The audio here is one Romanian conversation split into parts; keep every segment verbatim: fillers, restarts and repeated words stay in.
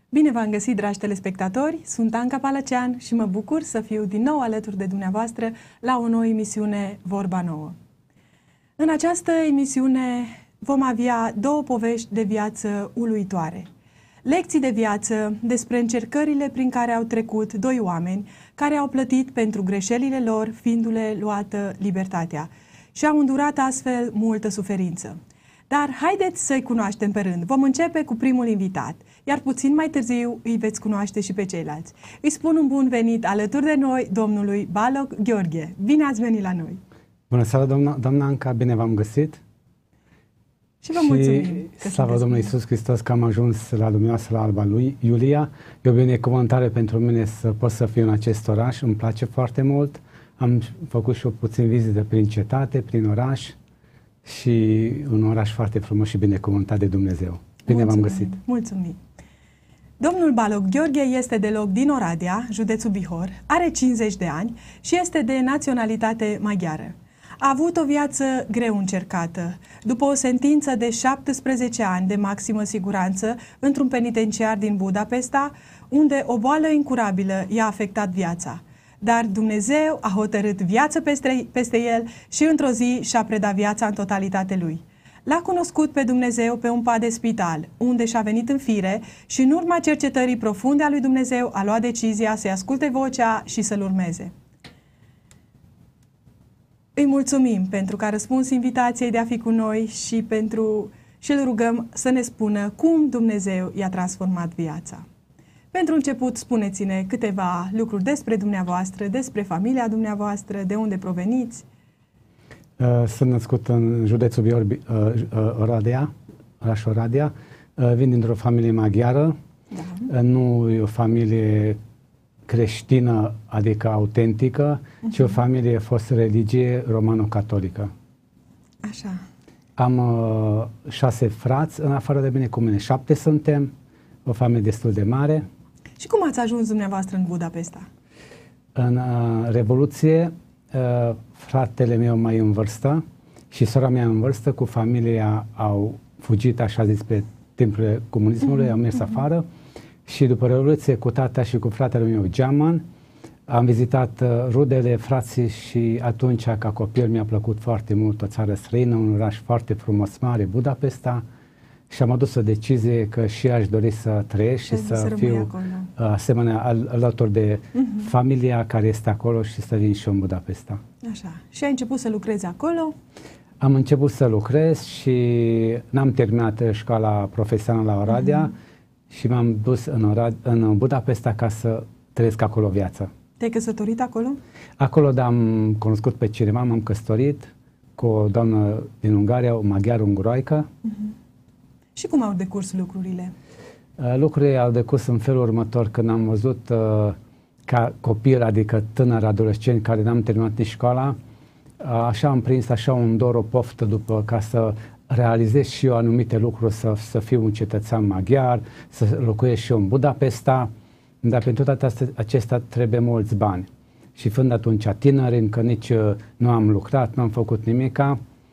Bine v-am găsit, dragi telespectatori! Sunt Anca Palăcean și mă bucur să fiu din nou alături de dumneavoastră la o nouă emisiune Vorba Nouă. În această emisiune vom avea două povești de viață uluitoare. Lecții de viață despre încercările prin care au trecut doi oameni care au plătit pentru greșelile lor, fiindu-le luată libertatea, și au îndurat astfel multă suferință. Dar haideți să-i cunoaștem pe rând. Vom începe cu primul invitat, iar puțin mai târziu îi veți cunoaște și pe ceilalți. Îi spun un bun venit alături de noi domnului Baloc Gheorghe. Bine ați venit la noi! Bună seara, doamna, doamna Anca, bine v-am găsit! Și vă mulțumim! Și slavă Domnului Iisus Hristos că am ajuns la luminoasă, la Alba lui Iulia. E o binecuvântare pentru mine să pot să fiu în acest oraș, îmi place foarte mult. Am făcut și o puțin vizită prin cetate, prin oraș, și un oraș foarte frumos și binecuvântat de Dumnezeu. Bine v-am găsit! Mulțumim! Domnul Baloc Gheorghe este deloc din Oradea, județul Bihor, are cincizeci de ani și este de naționalitate maghiară. A avut o viață greu încercată. După o sentință de șaptesprezece ani de maximă siguranță într-un penitenciar din Budapesta, unde o boală incurabilă i-a afectat viața. Dar Dumnezeu a hotărât viață peste, peste el și într-o zi și-a predat viața în totalitate lui. L-a cunoscut pe Dumnezeu pe un pat de spital, unde și-a venit în fire și în urma cercetării profunde a lui Dumnezeu a luat decizia să-i asculte vocea și să-L urmeze. Îi mulțumim pentru că a răspuns invitației de a fi cu noi și pentru și îl rugăm să ne spună cum Dumnezeu i-a transformat viața. Pentru început, spuneți-ne câteva lucruri despre dumneavoastră, despre familia dumneavoastră, de unde proveniți. Sunt născut în județul Bihor, Oradea, orașul Oradea. Vin dintr-o familie maghiară. Da. Nu e o familie creștină, adică autentică, uh-huh. ci o familie fost religie romano-catolică. Așa. Am uh, șase frați, în afară de mine, cu mine șapte suntem, o familie destul de mare. Și cum ați ajuns dumneavoastră în Budapesta? În uh, Revoluție, uh, fratele meu mai în vârstă și sora mea în vârstă cu familia au fugit, așa zis, pe timpurile comunismului, uh-huh. au mers uh-huh. afară. Și după Revoluție, cu tata și cu fratele meu Geaman, am vizitat uh, rudele, frații, și atunci, ca copil, mi-a plăcut foarte mult o țară străină, un oraș foarte frumos, mare, Budapesta, și am adus o decizie că și aș dori să trăiesc și să, să fiu uh, asemenea al, alături de uh-huh. familia care este acolo și să vin și eu în Budapesta. Așa. Și ai început să lucrezi acolo? Am început să lucrez și n-am terminat școala profesională la Oradea, uh-huh. și m-am dus în, Orad, în Budapesta ca să trăiesc acolo viața. Te-ai căsătorit acolo? Acolo, da, am cunoscut pe cineva, m-am căsătorit cu o doamnă din Ungaria, o maghiară unguroaică. Uh-huh. Și cum au decurs lucrurile? Uh, lucrurile au decurs în felul următor, când am văzut uh, ca copil, adică tânăr adolescent care n-am terminat nici școala, uh, așa am prins așa un dor, o poftă după ca să realizez și eu anumite lucruri, să, să fiu un cetățean maghiar, să locuiesc și eu în Budapesta, dar pentru toate astea, acestea trebuie mulți bani. Și fiind atunci tineri, încă nici nu am lucrat, nu am făcut nimica,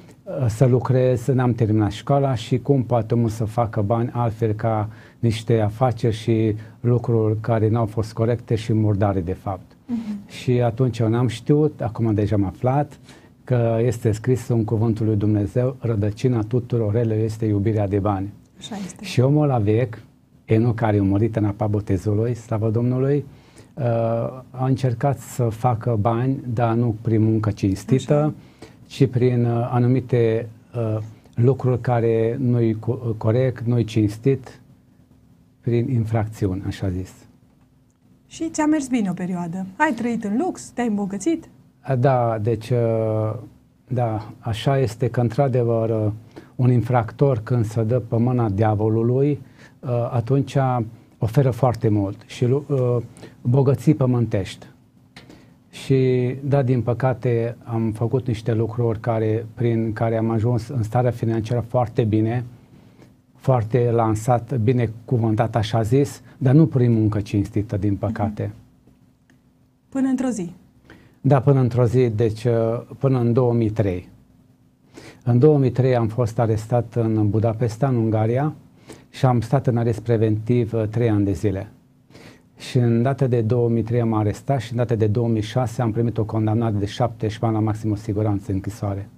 să lucrez, n-am terminat școala și cum poate omul să facă bani altfel ca niște afaceri și lucruri care n-au fost corecte și murdare de fapt. Uh-huh. Și atunci eu n-am știut, acum deja am aflat, că este scris în cuvântul lui Dumnezeu, rădăcina tuturor relelor este iubirea de bani. Așa este. Și omul la vechi, Enoch, care a murit în apa botezului, slavă Domnului, uh, a încercat să facă bani, dar nu prin muncă cinstită, așa. ci prin uh, anumite uh, lucruri care nu-i corect, nu-i cinstit, prin infracțiuni, așa zis. Și ți-a mers bine o perioadă. Ai trăit în lux, te-ai îmbogățit? Da, deci, da, așa este că, într-adevăr, un infractor, când se dă pe mâna diavolului, atunci oferă foarte mult și bogății pământești. Și, da, din păcate, am făcut niște lucruri care, prin care am ajuns în starea financiară foarte bine, foarte lansat, bine cuvântat, așa zis, dar nu prin muncă cinstită, din păcate. Până într-o zi. Da, până într-o zi, deci până în două mii trei. În două mii trei am fost arestat în Budapesta, în Ungaria, și am stat în arest preventiv uh, trei ani de zile. Și în data de două mii trei am arestat și în data de două mii șase am primit o condamnare de șaptesprezece ani la maximă siguranță închisoare.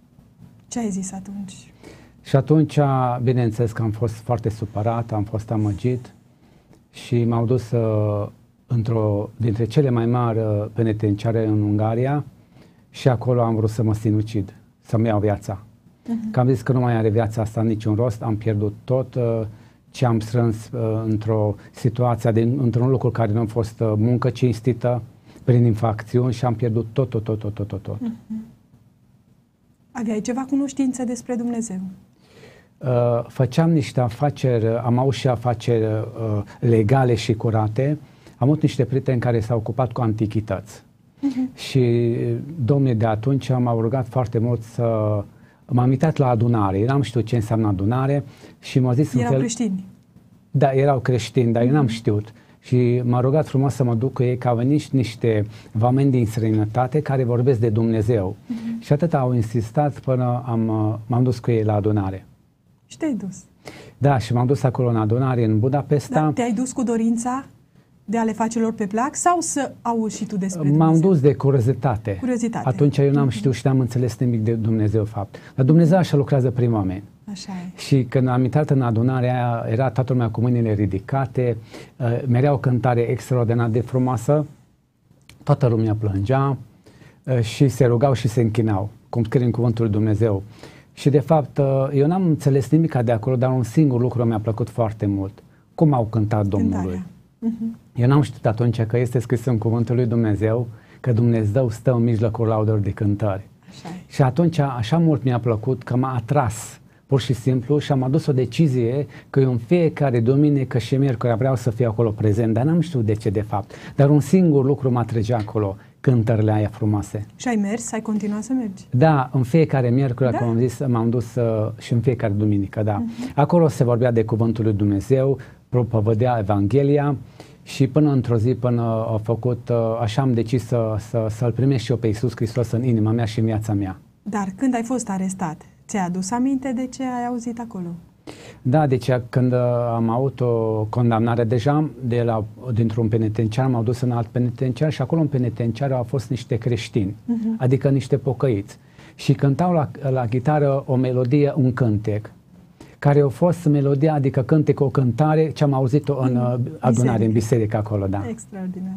Ce ai zis atunci? Și atunci, bineînțeles că am fost foarte supărat, am fost amăgit și m-au dus uh, într-o dintre cele mai mari uh, penitenciare în Ungaria și acolo am vrut să mă sinucid, să-mi iau viața. Uh-huh. Că am zis că nu mai are viața asta niciun rost, am pierdut tot uh, ce am strâns uh, într-o situație, de, într-un lucru care nu a fost uh, muncă cinstită, prin infracțiuni și am pierdut tot, tot, tot, tot, tot, tot. Uh-huh. Aveai ceva cunoștință despre Dumnezeu? Uh, făceam niște afaceri, am avut și afaceri uh, legale și curate. Am avut niște prieteni care s-au ocupat cu antichități. Uh-huh. Și domnii de atunci m-au rugat foarte mult să... M-am uitat la adunare, n-am știut ce înseamnă adunare și m-au zis... Erau fel... creștini? Da, erau creștini, dar uh-huh. eu n-am știut. Și m-a rugat frumos să mă duc cu ei, că au venit niște oameni din străinătate care vorbesc de Dumnezeu. Uh-huh. Și atât au insistat până am, m-am dus cu ei la adunare. Și te-ai dus? Da, și m-am dus acolo în adunare în Budapesta. Da, te-ai dus cu dorința de a le face lor pe plac sau să auzi și tu despre Dumnezeu? M-am dus de curiozitate. Curiozitate. Atunci eu n-am uh-huh. știut și n-am înțeles nimic de Dumnezeu, fapt. Dar Dumnezeu așa lucrează prin oameni. Așa e. Și când am intrat în adunarea aia, era toată lumea cu mâinile ridicate, uh, merea o cântare extraordinar de frumoasă, toată lumea plângea uh, și se rugau și se închinau, cum scrie în Cuvântul lui Dumnezeu. Și de fapt, uh, eu n-am înțeles nimic de acolo, dar un singur lucru mi-a plăcut foarte mult. Cum au cântat Domnului. Uh-huh. Eu n-am știut atunci că este scris în Cuvântul lui Dumnezeu că Dumnezeu stă în mijlocul laudelor de cântări. Așa e. Și atunci așa mult mi-a plăcut că m-a atras pur și simplu și am adus o decizie că eu în fiecare duminică și miercuri vreau să fiu acolo prezent, dar n-am știut de ce de fapt. Dar un singur lucru mă atrăgea acolo, cântările aia frumoase. Și ai mers? Ai continuat să mergi? Da, în fiecare miercuri, da? cum am zis, m-am dus uh, și în fiecare duminică, da. Uh-huh. Acolo se vorbea de Cuvântul lui Dumnezeu, propovădea Evanghelia și până într-o zi, până a făcut, uh, așa am decis să, să, să-L primesc și eu pe Iisus Hristos în inima mea și în viața mea. Dar când ai fost arestat, ți-ai adus aminte de ce ai auzit acolo? Da, deci când am avut o condamnare deja de la, dintr-un penitenciar, m-au dus în alt penitenciar și acolo în penitenciar au fost niște creștini, uh-huh. adică niște pocăiți. Și cântau la, la chitară o melodie, un cântec, care a fost melodia, adică cântec, o cântare, ce am auzit-o în uh, adunare, în biserică acolo, da. Extraordinar.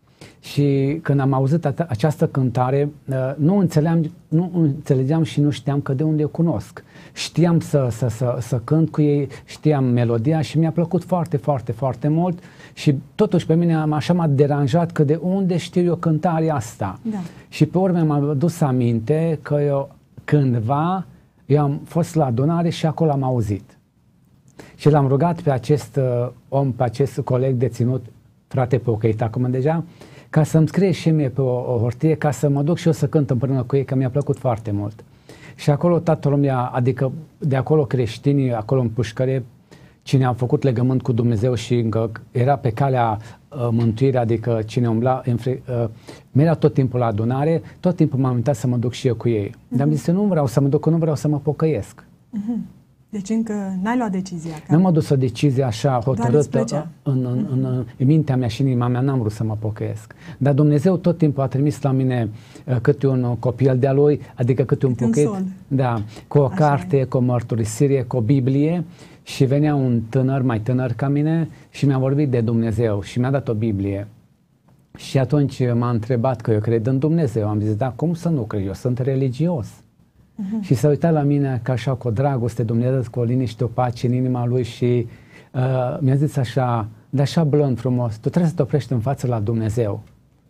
Și când am auzit această cântare, nu înțelegeam, nu înțelegeam și nu știam că de unde o cunosc. Știam să, să, să, să cânt cu ei, știam melodia și mi-a plăcut foarte, foarte, foarte mult și totuși pe mine așa m-a deranjat că de unde știu eu cântarea asta. Da. Și pe urmă m-am adus aminte că eu cândva eu am fost la adunare și acolo am auzit. Și l-am rugat pe acest uh, om, pe acest coleg deținut, frate pocăit acum deja, ca să-mi scrie și mie pe o, o hârtie, ca să mă duc și eu să cânt împreună cu ei, că mi-a plăcut foarte mult. Și acolo toată lumea, adică de acolo creștinii, acolo în pușcărie, cine a făcut legământ cu Dumnezeu și încă era pe calea uh, mântuirii, adică cine umbla, uh, mereu tot timpul la adunare, tot timpul m-am uitat să mă duc și eu cu ei. Uh-huh. Dar am zis, nu vreau să mă duc, nu vreau să mă pocăiesc. Uh-huh. Deci încă n-ai luat decizia. Nu m-a dus o decizie așa hotărâtă în, în, în, în, în mintea mea și în inima mea, n-am vrut să mă pocăiesc. Dar Dumnezeu tot timpul a trimis la mine uh, câte un copil de-a lui, adică câte un pocăit, da, cu o așa carte, e. cu o mărturisire, cu o Biblie și venea un tânăr, mai tânăr ca mine și mi-a vorbit de Dumnezeu și mi-a dat o Biblie. Și atunci m-a întrebat că eu cred în Dumnezeu. Am zis, da, cum să nu cred? Eu sunt religios. Uh-huh. Și s-a uitat la mine ca așa cu o dragoste, Dumnezeu, cu o liniște, o pace în inima lui și uh, mi-a zis așa, de așa blând frumos, tu trebuie să te oprești în față la Dumnezeu,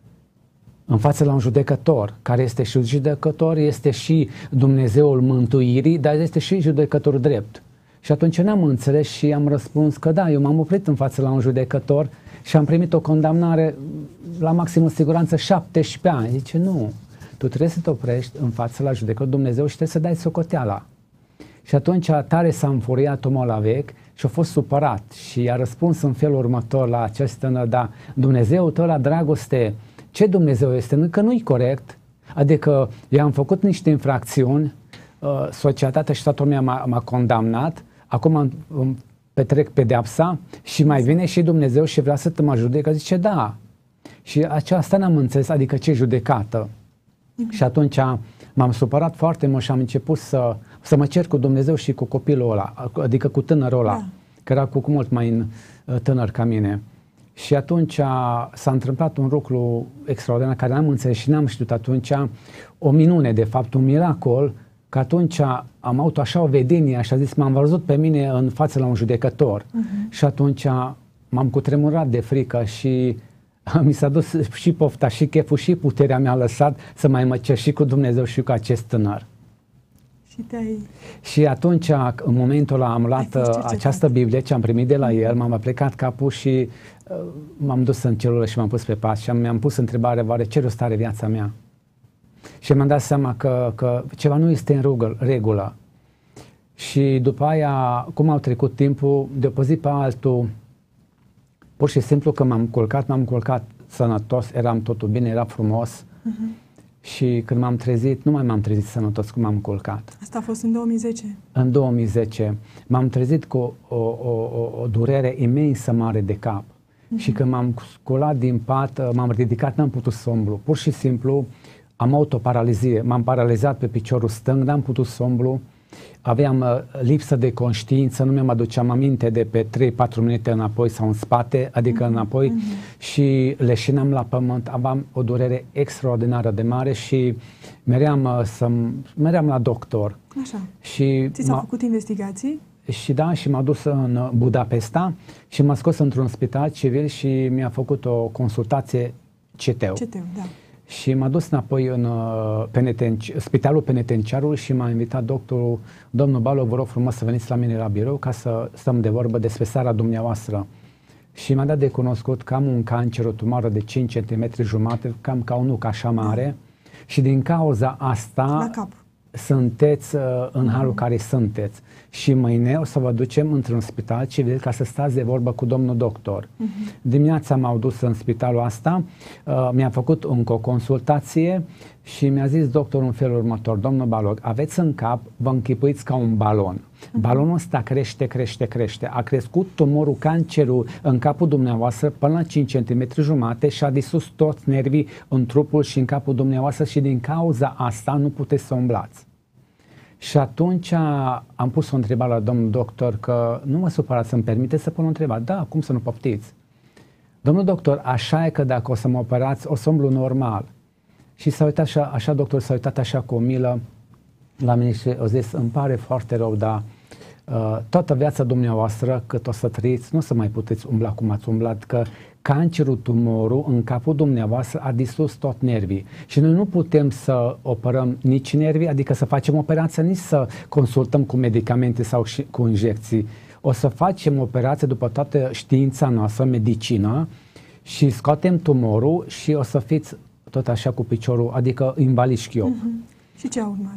în față la un judecător, care este și judecător, este și Dumnezeul mântuirii, dar este și judecător drept. Și atunci n-am înțeles și am răspuns că da, eu m-am oprit în față la un judecător și am primit o condamnare la maximă siguranță șaptesprezece ani. Zice, nu. Tu trebuie să te oprești în fața la judecător Dumnezeu și trebuie să dai socoteala. Și atunci tare s-a înfuriat omul la vechi și a fost supărat și a răspuns în felul următor la acest tânăr, da, Dumnezeu tău la dragoste, ce Dumnezeu este? Că nu-i corect. Adică eu am făcut niște infracțiuni, uh, societatea și toată lumea m-a, m-a condamnat, acum petrec pedeapsa și mai vine și Dumnezeu și vrea să te mă judecă? Zice, da. Și aceasta n-am înțeles, adică ce judecată? Mm-hmm. Și atunci m-am supărat foarte mult și am început să, să mă cer cu Dumnezeu și cu copilul ăla, adică cu tânărul ăla, da. Că era cu mult mai tânăr ca mine. Și atunci s-a întâmplat un lucru extraordinar care n-am înțeles și n-am știut atunci, o minune de fapt, un miracol, că atunci am avut așa o vedenie și a zis, m-am văzut pe mine în față la un judecător. Uh-huh. Și atunci m-am cutremurat de frică și mi s-a dus și pofta, și cheful, și puterea mi-a lăsat să mai mă cer și cu Dumnezeu și cu acest tânăr. Și, te-ai... și atunci, în momentul ăla, am luat această Biblie ce am primit de la el, m-am plecat capul și uh, m-am dus în celulă și m-am pus pe pas și mi-am pus întrebarea, oare ce rost are viața mea? Și mi-am dat seama că, că ceva nu este în rugă, regulă. Și după aia, cum au trecut timpul, de o zi pe altul, pur și simplu că m-am culcat, m-am culcat sănătos, eram totul bine, era frumos. Uh-huh. Și când m-am trezit, nu mai m-am trezit sănătos cum m-am culcat. Asta a fost în două mii zece? În două mii zece. M-am trezit cu o, o, o, o durere imensă mare de cap. Uh-huh. Și când m-am sculat din pat, m-am ridicat, n-am putut să umblu. Pur și simplu am avut o paralizie. M-am paralizat pe piciorul stâng, n-am putut să umblu. Aveam uh, lipsă de conștiință, nu mi-am aduceam aminte de pe trei patru minute înapoi sau în spate, adică uh-huh, înapoi, uh-huh. și leșinam la pământ, aveam o durere extraordinară de mare și meream, uh, să meream la doctor. Așa. Și ți s-au făcut investigații? Și da, și m-a dus în Budapesta și m-a scos într-un spital civil și mi-a făcut o consultație C T U. C T U, da. Și m-a dus înapoi în uh, penetenci, spitalul penitenciarului și m-a invitat doctorul, domnul Balog, vă rog frumos să veniți la mine la birou ca să stăm de vorbă despre starea dumneavoastră. Și mi-a dat de cunoscut că am un cancer, o tumoră de cinci centimetri jumate, cam ca un nuc așa mare, da. Și din cauza asta la cap. sunteți uh, în mm-hmm. halul care sunteți. Și mâine o să vă ducem într-un spital civil ca să stați de vorbă cu domnul doctor. Mm-hmm. Dimineața m-au dus în spitalul asta, uh, mi-a făcut încă o consultație și mi-a zis doctorul în felul următor, domnul Balog, aveți în cap, vă închipuiți ca un balon. Mm-hmm. Balonul ăsta crește, crește, crește. A crescut tumorul, cancerul în capul dumneavoastră până la cinci centimetri jumate și a distrus toți nervii în trupul și în capul dumneavoastră și din cauza asta nu puteți să umblați. Și atunci am pus o întrebare la domnul doctor că nu mă supărați, să-mi permite să pun o întrebare. Da, cum să nu poftiți? Domnul doctor, așa e că dacă o să mă operați, o să umblu normal. Și s-a uitat așa, așa doctor s-a uitat așa cu o milă la mine și a zis, îmi pare foarte rău, dar uh, toată viața dumneavoastră, cât o să trăiți, nu o să mai puteți umbla cum ați umblat, că cancerul, tumorul în capul dumneavoastră a distrus tot nervii. Și noi nu putem să operăm nici nervii, adică să facem operația, nici să consultăm cu medicamente sau și cu injecții. O să facem operație după toată știința noastră, medicina, și scoatem tumorul și o să fiți tot așa cu piciorul, adică invalid șchiop. Uh-huh. Și ce a urmat?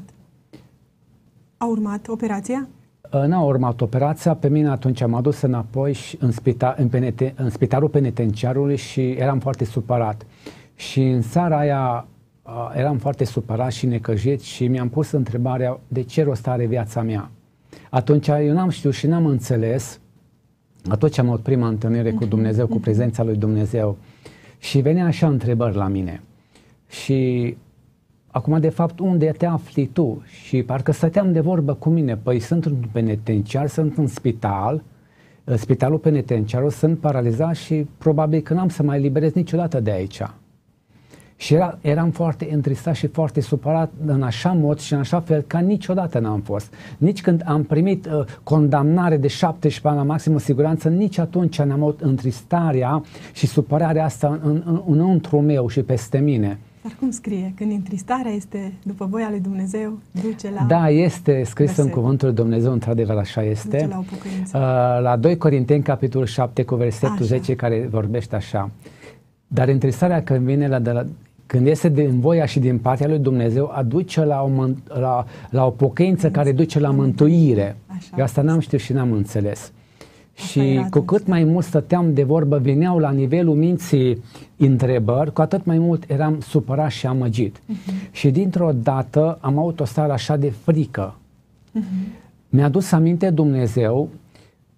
A urmat operația? N-a urmat operația, pe mine atunci m-a dus înapoi și în, spital, în, penete, în spitalul penitenciarului și eram foarte supărat. Și în seara aia uh, eram foarte supărat și necăjit și mi-am pus întrebarea de ce rost are viața mea. Atunci eu n-am știut și n-am înțeles, atunci am avut prima întâlnire cu Dumnezeu, cu prezența lui Dumnezeu și venea așa întrebări la mine. Și acum, de fapt, unde te afli tu? Și parcă stăteam de vorbă cu mine. Păi sunt în penitenciar, sunt în spital, în spitalul penitenciar, sunt paralizat și probabil că n-am să mai liberez niciodată de aici. Și era, eram foarte întristat și foarte supărat în așa mod și în așa fel ca niciodată n-am fost. Nici când am primit uh, condamnare de șaptesprezece ani la maximă siguranță, nici atunci n-am avut întristarea și supărarea asta în, în, înăuntru meu și peste mine. Dar cum scrie? Când întristarea este după voia lui Dumnezeu, duce la... Da, este scris verset. În cuvântul lui Dumnezeu, într-adevăr așa este. Duce la o pocăință. Uh, la doi Corinteni, capitolul șapte, cu versetul așa. zece, care vorbește așa. Dar întristarea când vine la, de la, când este din voia și din partea lui Dumnezeu, aduce la o, la, la o pocăință care duce la mântuire. Așa. Eu asta n-am știut și n-am înțeles. Asta și cu cât mai mult stăteam de vorbă, veneau la nivelul minții întrebări, cu atât mai mult eram supărat și amăgit. Uh-huh. Și dintr-o dată am avut o stare așa de frică. Uh-huh. Mi-a dus aminte Dumnezeu,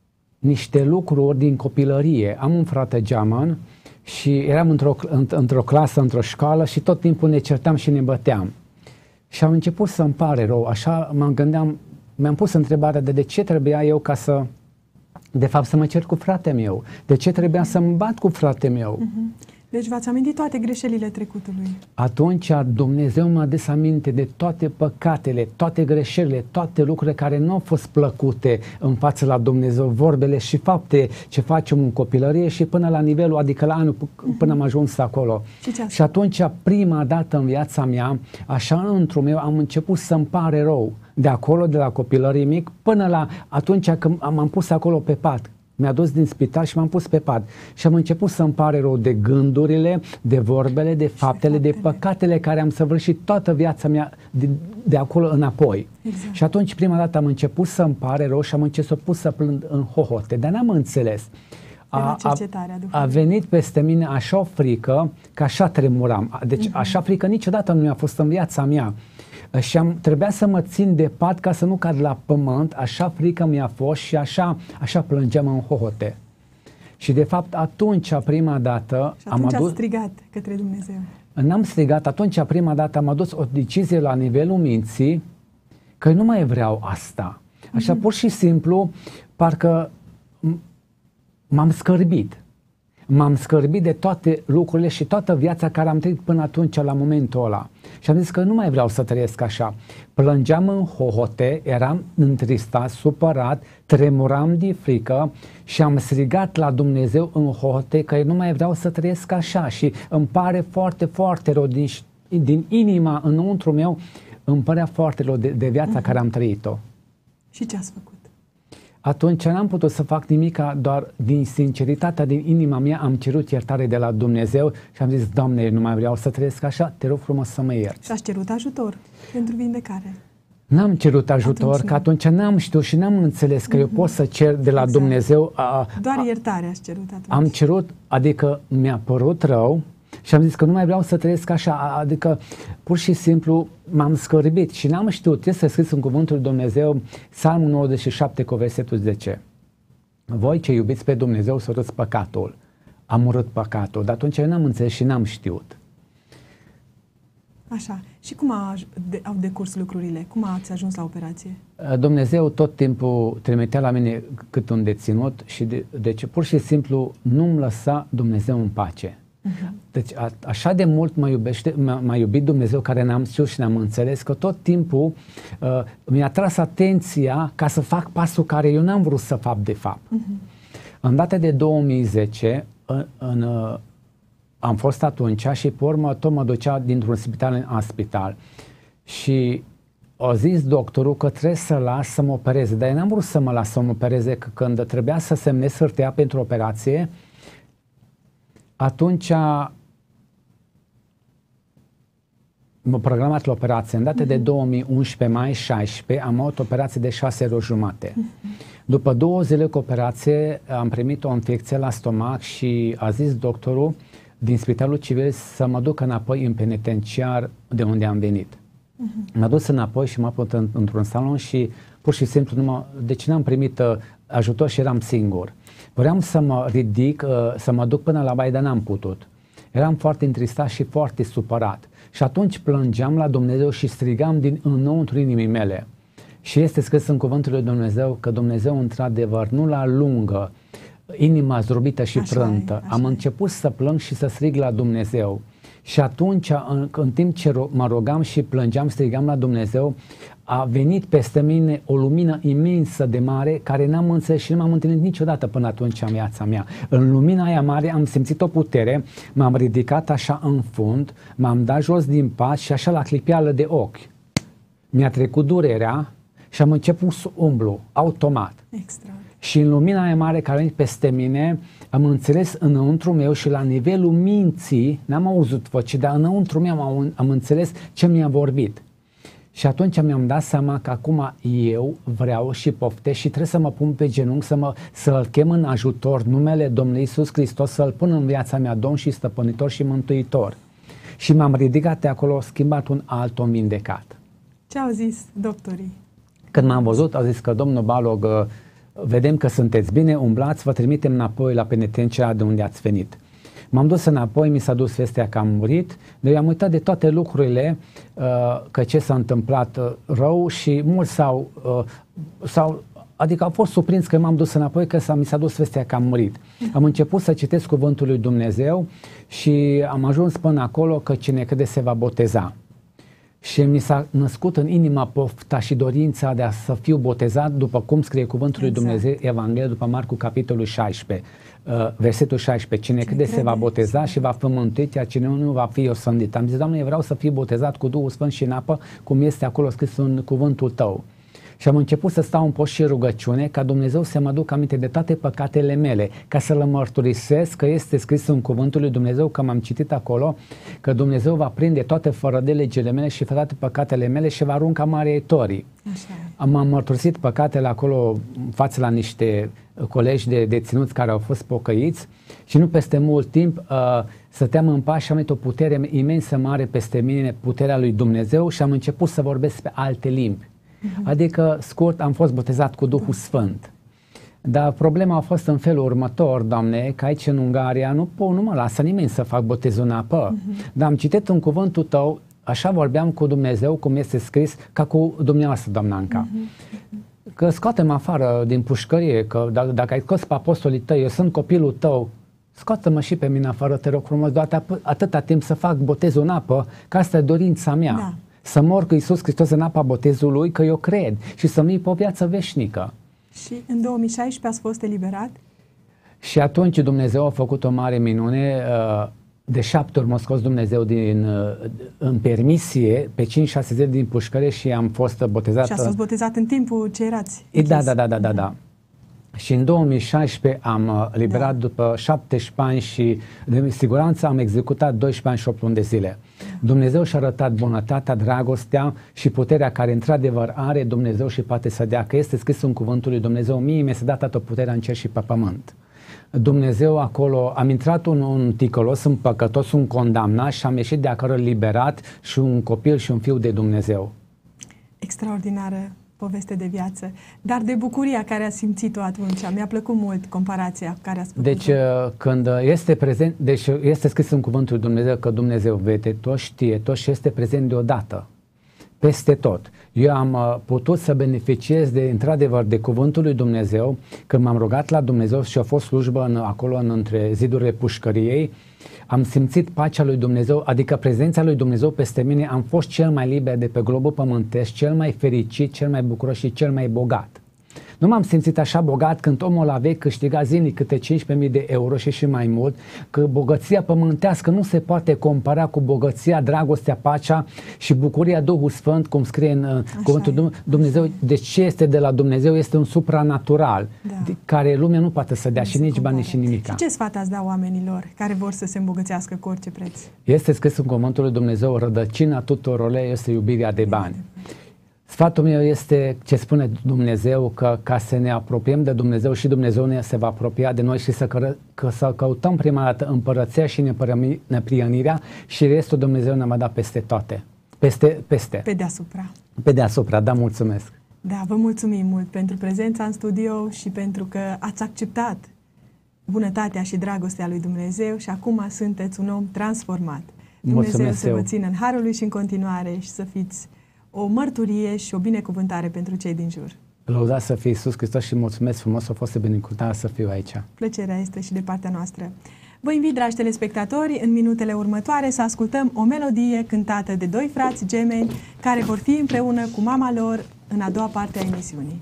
niște lucruri din copilărie. Am un frate geaman și eram într-o, într-o clasă, într-o școală și tot timpul ne certam și ne băteam. Și am început să-mi pare rău, așa mă gândeam, mi-am pus întrebarea de de ce trebuia eu ca să, de fapt, să mă cer cu fratele meu, de ce trebuia să-mi bat cu fratele meu. Uh-huh. Deci v-ați amintit toate greșelile trecutului. Atunci Dumnezeu m-a adus aminte de toate păcatele, toate greșelile, toate lucrurile care nu au fost plăcute în față la Dumnezeu, vorbele și fapte ce facem în copilărie și până la nivelul, adică la anul până am ajuns acolo. Și, și atunci, prima dată în viața mea, așa într-un meu, am început să-mi pare rău. De acolo, de la copilărie mic, până la atunci când m-am pus acolo pe pat. Mi-a dus din spital și m-am pus pe pat. Și am început să-mi pare rău de gândurile, de vorbele, de faptele, de păcatele care am săvârșit toată viața mea de, de acolo înapoi. Exact. Și atunci prima dată am început să-mi pare rău și am început să plâng în hohote, dar n-am înțeles. A, a, a venit peste mine așa o frică că așa tremuram. Deci uh-huh. așa frică niciodată nu mi-a fost în viața mea. Și am, trebuia să mă țin de pat ca să nu cad la pământ, așa frică mi-a fost și așa, așa plângeam în hohote. Și de fapt atunci, prima dată... Și atunci am adus, ați strigat către Dumnezeu. N-am strigat, atunci prima dată am adus o decizie la nivelul minții că nu mai vreau asta. Așa mm-hmm. pur și simplu, parcă m-am scârbit. M-am scârbit de toate lucrurile și toată viața care am trăit până atunci, la momentul ăla. Și am zis că nu mai vreau să trăiesc așa. Plângeam în hohote, eram întristat, supărat, tremuram de frică și am strigat la Dumnezeu în hohote că nu mai vreau să trăiesc așa și îmi pare foarte, foarte rău din, din inima, înăuntru meu, îmi părea foarte rău de, de viața uh-huh. care am trăit-o. Și ce ați făcut? Atunci n-am putut să fac nimica, doar din sinceritatea, din inima mea am cerut iertare de la Dumnezeu și am zis, Doamne, nu mai vreau să trăiesc așa, te rog frumos să mă ierți. Și ați cerut ajutor pentru vindecare? N-am cerut ajutor, atunci că atunci n-am știut și n-am înțeles că uh-huh. eu pot să cer de la exact. Dumnezeu. A, doar iertare ați cerut atunci. Am cerut, adică mi-a părut rău și am zis că nu mai vreau să trăiesc așa, adică pur și simplu m-am scârbit și n-am știut. Este scris în cuvântul lui Dumnezeu, Psalmul nouăzeci și șapte cu versetul zece. Voi ce iubiți pe Dumnezeu să urâți păcatul. Am urât păcatul, dar atunci eu n-am înțeles și n-am știut. Așa. Și cum a, de, au decurs lucrurile? Cum ați ajuns la operație? Dumnezeu tot timpul trimitea la mine cât un deținut și de, deci pur și simplu nu-mi lăsa Dumnezeu în pace. Uh-huh. Deci a, așa de mult mă iubește, m-a, m-a iubit Dumnezeu care n-am știut și n-am înțeles că tot timpul uh, mi-a tras atenția ca să fac pasul care eu n-am vrut să fac de fapt. Uh-huh. În data de două mii zece în, în, uh, am fost atunci și pe urmă tot mă ducea dintr-un spital în spital și a zis doctorul că trebuie să las să mă opereze, dar eu n-am vrut să mă las să mă opereze, că când trebuia să semnez hârtia pentru operație, atunci m-am programat la operație. În data uh-huh. de două mii unsprezece, mai șaisprezece, am avut operație de șase ore jumate. Uh-huh. După două zile cu operație am primit o infecție la stomac și a zis doctorul din Spitalul Civil să mă duc înapoi în penitenciar de unde am venit. Uh-huh. M-a dus înapoi și m-a pus în, într-un salon și pur și simplu nu m-a, deci n-am primit uh, ajutor și eram singur. Vreau să mă ridic, uh, să mă duc până la baie, dar n-am putut. Eram foarte întristat și foarte supărat. Și atunci plângeam la Dumnezeu și strigam din înăuntru inimii mele. Și este scris în cuvântul lui Dumnezeu că Dumnezeu într-adevăr nu la lungă inima zdrobită și așa frântă. E, Am e. început să plâng și să strig la Dumnezeu. Și atunci, în, în timp ce ro- mă rogam și plângeam, strigam la Dumnezeu, a venit peste mine o lumină imensă de mare care n-am înțeles și nu m-am întâlnit niciodată până atunci în viața mea. În lumina aia mare am simțit o putere, m-am ridicat așa în fund, m-am dat jos din pat și așa la clipeală de ochi. Mi-a trecut durerea și am început să umblu, automat. Extra. Și în lumina aia mare care a venit peste mine, am înțeles înăuntru meu și la nivelul minții, n-am auzit voce, dar înăuntru meu am, am înțeles ce mi-a vorbit. Și atunci mi-am dat seama că acum eu vreau și poftesc și trebuie să mă pun pe genunchi, să mă, să-L chem în ajutor numele Domnului Iisus Hristos, să-L pun în viața mea Domn și Stăpânitor și Mântuitor. Și m-am ridicat de acolo, schimbat un alt om vindecat. Ce au zis doctorii? Când m-am văzut, au zis că domnul Balog, vedem că sunteți bine, umblați, vă trimitem înapoi la penitenciara de unde ați venit. M-am dus înapoi, mi s-a dus vestea că am murit, dar eu am uitat de toate lucrurile, uh, că ce s-a întâmplat uh, rău și mulți s-au, uh, s-au, adică au fost surprins că m-am dus înapoi, că s-a, mi s-a dus vestea că am murit. Am început să citesc cuvântul lui Dumnezeu și am ajuns până acolo că cine crede se va boteza. Și mi s-a născut în inima pofta și dorința de a să fiu botezat, după cum scrie cuvântul lui exact. Dumnezeu, Evanghelia după Marcu, capitolul șaisprezece, uh, versetul șaisprezece. Cine, cine crede, crede se va boteza și va fi mântuit, iar cine nu va fi osândit. Am zis, Doamne, eu vreau să fiu botezat cu Duhul Sfânt și în apă, cum este acolo scris în cuvântul Tău. Și am început să stau în post și rugăciune ca Dumnezeu să mă aduc aminte de toate păcatele mele, ca să le mărturisesc că este scris în cuvântul lui Dumnezeu, că m-am citit acolo, că Dumnezeu va prinde toate fără de legile mele și toate păcatele mele și va arunca mari torii. Am mărturisit păcatele acolo față la niște colegi de deținuți care au fost pocăiți și nu peste mult timp uh, stăteam în pace și am avut o putere imensă mare peste mine, puterea lui Dumnezeu, și am început să vorbesc pe alte limbi. Adică, scurt, am fost botezat cu Duhul Sfânt. Dar problema a fost în felul următor, Doamne, că aici în Ungaria nu, po, nu mă lasă nimeni să fac botezul în apă. Uh-huh. Dar am citit în cuvântul Tău, așa vorbeam cu Dumnezeu, cum este scris, ca cu dumneavoastră, doamna Anca. Uh-huh. Că scoate-mă afară din pușcărie, că dacă, dacă ai scos pe apostolii Tăi, eu sunt copilul Tău, scoate-mă și pe mine afară, te rog frumos, doar atâta timp să fac botezul în apă, că asta e dorința mea. Da. Să mor cu Iisus Hristos în apa botezului, că eu cred, și să-mi iei pe o viață veșnică. Și în două mii șaisprezece ați fost eliberat? Și atunci Dumnezeu a făcut o mare minune. De șapte ori m-a scos Dumnezeu din, în permisie, pe cinci șase zile din pușcărie, și am fost botezat. Și ați fost botezat în timpul ce erați? Da, da, da, da, da, da. Și în două mii șaisprezece am eliberat, da. După șaptesprezece ani și de siguranță am executat doisprezece ani și opt luni de zile. Dumnezeu și-a arătat bunătatea, dragostea și puterea care într-adevăr are Dumnezeu și poate să dea, că este scris în cuvântul lui Dumnezeu, mie mi-a dat toată puterea în cer și pe pământ. Dumnezeu acolo, am intrat un, un ticălos, un păcătos, un condamnat și am ieșit de acolo liberat și un copil și un fiu de Dumnezeu. Extraordinară poveste de viață, dar de bucuria care a simțit-o atunci. Mi-a plăcut mult comparația care a spus. Deci când este prezent, deci este scris în cuvântul lui Dumnezeu că Dumnezeu vede tot, știe tot și este prezent deodată, peste tot. Eu am putut să beneficiez de, într-adevăr, de cuvântul lui Dumnezeu când m-am rugat la Dumnezeu și a fost slujbă în, acolo în, între zidurile pușcăriei. Am simțit pacea lui Dumnezeu, adică prezența lui Dumnezeu peste mine. Am fost cel mai liber de pe globul pământesc, cel mai fericit, cel mai bucuros și cel mai bogat. Nu m-am simțit așa bogat când omul avea câștiga zilnic câte cincisprezece mii de euro și și mai mult, că bogăția pământească nu se poate compara cu bogăția, dragostea, pacea și bucuria Duhul Sfânt, cum scrie în așa cuvântul Dumnezeu. Deci ce este de la Dumnezeu este un supranatural, da. Care lumea nu poate să dea nu și nici bani și nimic. Și ce sfat ați da oamenilor care vor să se îmbogățească cu orice preț? Este scris în cuvântul lui Dumnezeu, rădăcina tuturor este iubirea de bani. Sfatul meu este ce spune Dumnezeu, că ca să ne apropiem de Dumnezeu și Dumnezeu ne se va apropia de noi și să, că, că să căutăm prima dată împărăția și neprionirea și restul Dumnezeu ne va da peste toate. Peste, peste. Pe deasupra. Pe deasupra, da, mulțumesc. Da, vă mulțumim mult pentru prezența în studio și pentru că ați acceptat bunătatea și dragostea lui Dumnezeu și acum sunteți un om transformat. Dumnezeu mulțumesc să vă țină în harul lui și în continuare și să fiți o mărturie și o binecuvântare pentru cei din jur. Lăudați să fie Iisus Hristos și mulțumesc frumos, a fost binecuvântare să fiu aici. Plăcerea este și de partea noastră. Vă invit, dragi telespectatori, în minutele următoare să ascultăm o melodie cântată de doi frați gemeni care vor fi împreună cu mama lor în a doua parte a emisiunii.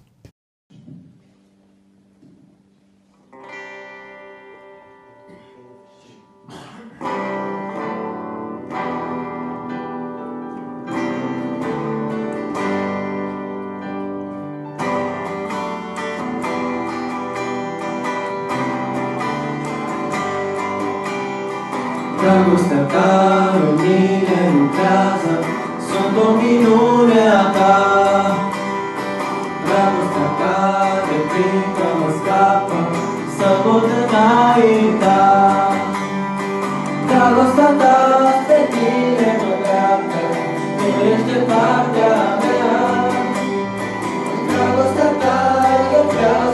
Dragostea ta în mine lucrează, sunt o minune a ta. Dragostea ta de frică mă scapă, să pot înainta. Dragostea ta de tine mă dreaptă, tu ești partea mea. Dragostea ta e prea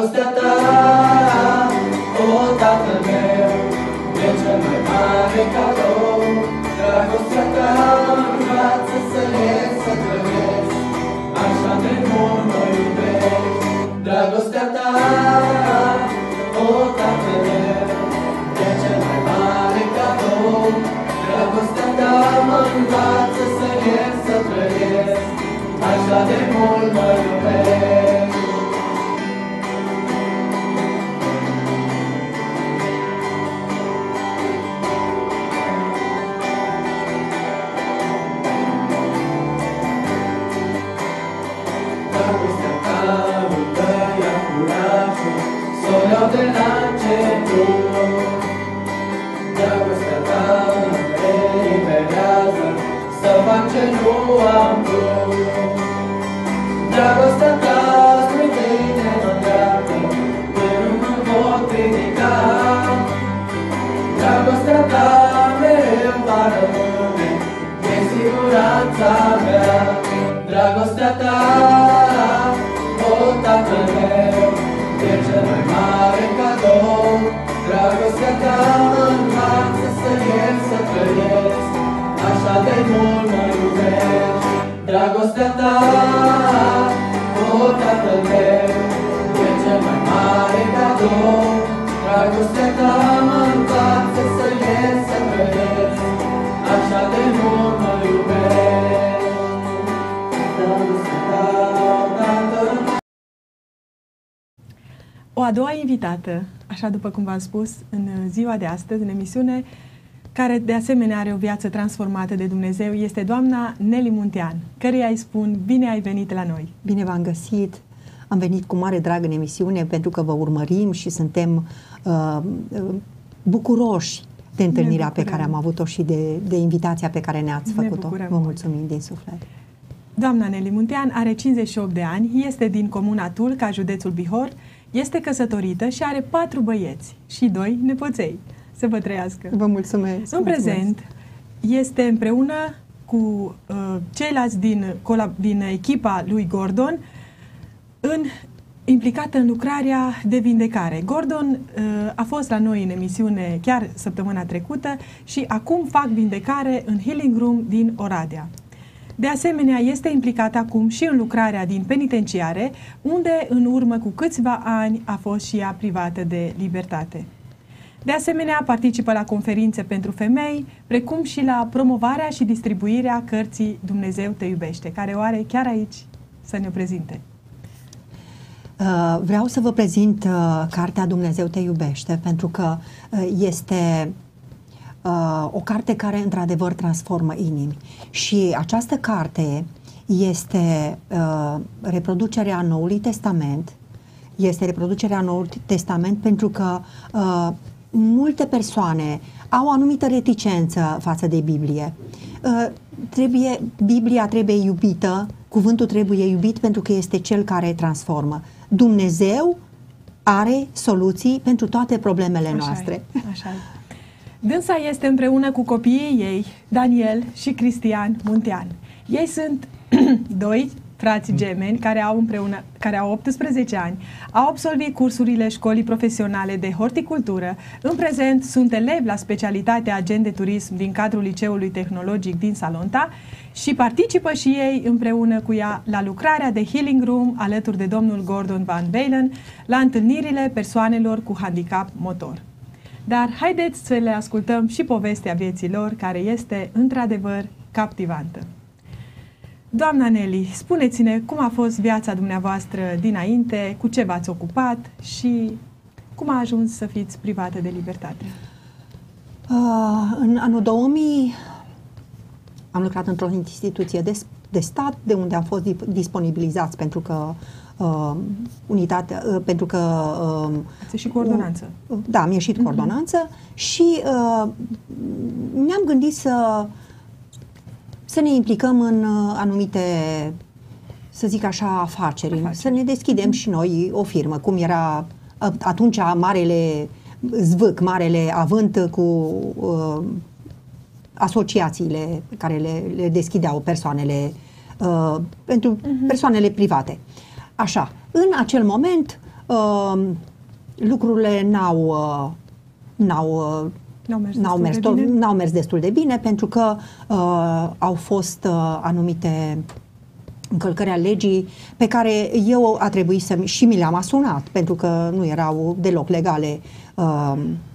Dragostea ta, o Tatăl meu, e cel mai mare cadou. Dragostea ta mă învață să ies, să trăiesc, așa de mult mă iubești. Dragostea ta, o Tatăl meu, e cel mai mare cadou. Dragostea ta mă învață să ies, să trăiesc, așa de mult mă iubești. Dragostea ta îmi dă iar curajul să o iau de la început. Dragostea ta mă eliberează să fac ce nu am vrut. Dragostea ta spre tine mă îndreaptă până mă pot ridica. Dragostea ta mereu va rămâne, e siguranța mea. Dragostea ta, o Tatăl meu, e cel mai mare cadou. Dragostea ta mă învață să ies, să trăiesc, așa de mult mă iubești. Dragostea ta, o Tatăl meu, e cel mai mare cadou. Dragostea ta mă învață să ies, să trăiesc, așa de mult mă iubești. O a doua invitată, așa după cum v-am spus, în ziua de astăzi, în emisiune, care de asemenea are o viață transformată de Dumnezeu, este doamna Nelly Muntean, căreia îi spun bine ai venit la noi. Bine v-am găsit! Am venit cu mare drag în emisiune pentru că vă urmărim și suntem uh, bucuroși de întâlnirea pe care am avut-o și de, de invitația pe care ne-ați făcut-o. Vă mulțumim din suflet! Doamna Nelly Muntean are cincizeci și opt de ani, este din comuna Tulca, județul Bihor, este căsătorită și are patru băieți și doi nepoței. Să vă trăiască! Vă mulțumesc! În prezent este împreună cu uh, ceilalți din, din echipa lui Gordon în, implicată în lucrarea de vindecare. Gordon uh, a fost la noi în emisiune chiar săptămâna trecută și acum fac vindecare în Healing Room din Oradea. De asemenea, este implicat acum și în lucrarea din penitenciare, unde în urmă cu câțiva ani a fost și ea privată de libertate. De asemenea, participă la conferințe pentru femei, precum și la promovarea și distribuirea cărții Dumnezeu te iubește, care o are chiar aici să ne prezinte. Uh, vreau să vă prezint uh, cartea Dumnezeu te iubește, pentru că uh, este uh, o carte care într-adevăr transformă inimi. Și această carte este uh, reproducerea Noului Testament, este reproducerea Noului Testament pentru că uh, multe persoane au o anumită reticență față de Biblie. Uh, trebuie, Biblia trebuie iubită, cuvântul trebuie iubit pentru că este cel care transformă. Dumnezeu are soluții pentru toate problemele așa noastre. E, așa e. Dânsa este împreună cu copiii ei, Daniel și Cristian Muntean. Ei sunt doi frați gemeni care au împreună, care au optsprezece ani, au absolvit cursurile școlii profesionale de horticultură. În prezent sunt elevi la specialitatea Gen de Turism din cadrul Liceului Tehnologic din Salonta și participă și ei împreună cu ea la lucrarea de Healing Room alături de domnul Gordon Van Balen la întâlnirile persoanelor cu handicap motor. Dar haideți să le ascultăm și povestea vieții lor, care este într-adevăr captivantă. Doamna Nelly, spuneți-ne cum a fost viața dumneavoastră dinainte, cu ce v-ați ocupat și cum a ajuns să fiți privată de libertate? Uh, în anul două mii am lucrat într-o instituție de, de stat, de unde am fost ddisponibilizați pentru că uh, unitatea, uh, pentru că uh, ați ieșit cu ordonanță. Uh, da, am ieșit cu uh-huh. ordonanță și uh, ne-am gândit să să ne implicăm în uh, anumite, să zic așa, afaceri, afaceri. Să ne deschidem și noi o firmă, cum era uh, atunci marele zvâc, marele avânt cu uh, asociațiile care le, le deschideau persoanele, uh, pentru uh-huh. persoanele private. Așa, în acel moment uh, lucrurile n-au, uh, n-au, uh, N-au mers, n-au, mers, destul de bine? n-au mers destul de bine pentru că uh, au fost uh, anumite încălcări a legii pe care eu a trebuit să și mi le-am asumat pentru că nu erau deloc legale uh,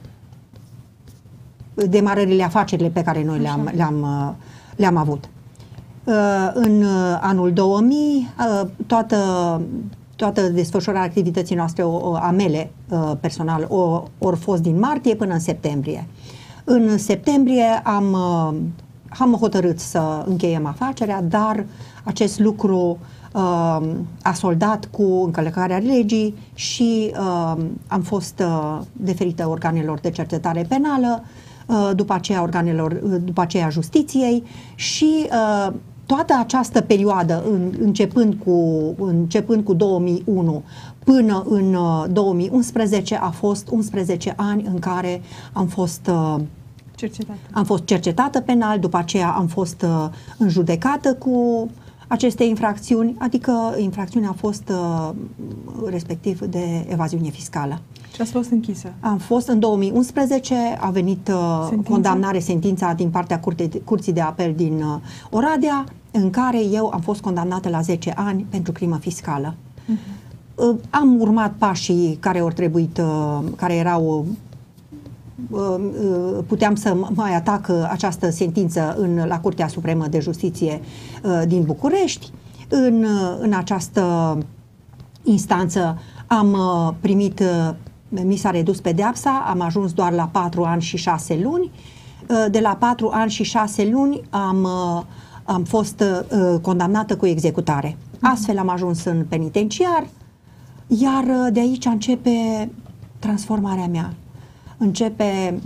demarările, afacerile pe care noi le-am, le-am, uh, le-am avut. Uh, în uh, anul două mii uh, toată toată desfășurarea activității noastre, o, o, a mele uh, personal, o, ori fost din martie până în septembrie. În septembrie am, uh, am hotărât să încheiem afacerea, dar acest lucru uh, a soldat cu încălcarea legii și uh, am fost uh, deferită organelor de cercetare penală, uh, după aceea organelor, uh, după aceea justiției și uh, toată această perioadă, în, începând, cu, începând cu două mii unu până în uh, două mii unsprezece, a fost unsprezece ani în care am fost, uh, cercetată. am fost cercetată penal, după aceea am fost uh, în judecată cu aceste infracțiuni, adică infracțiunea a fost uh, respectiv de evaziune fiscală. Și ați fost închisă? Am fost în două mii unsprezece, a venit uh, condamnare, sentința din partea curte, Curții de Apel din uh, Oradea, în care eu am fost condamnată la zece ani pentru crimă fiscală. Uh-huh. Uh, am urmat pașii care au trebuit, uh, care erau, uh, uh, puteam să mai atac uh, această sentință în, la Curtea Supremă de Justiție uh, din București. În, uh, în această instanță am uh, primit uh, mi s-a redus pedeapsa, am ajuns doar la patru ani și șase luni. De la patru ani și șase luni am, am fost condamnată cu executare. Astfel am ajuns în penitenciar, iar de aici începe transformarea mea. Începe,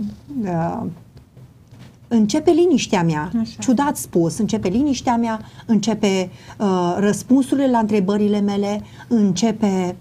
începe liniștea mea. Așa. Ciudat spus, începe liniștea mea, începe răspunsurile la întrebările mele, începe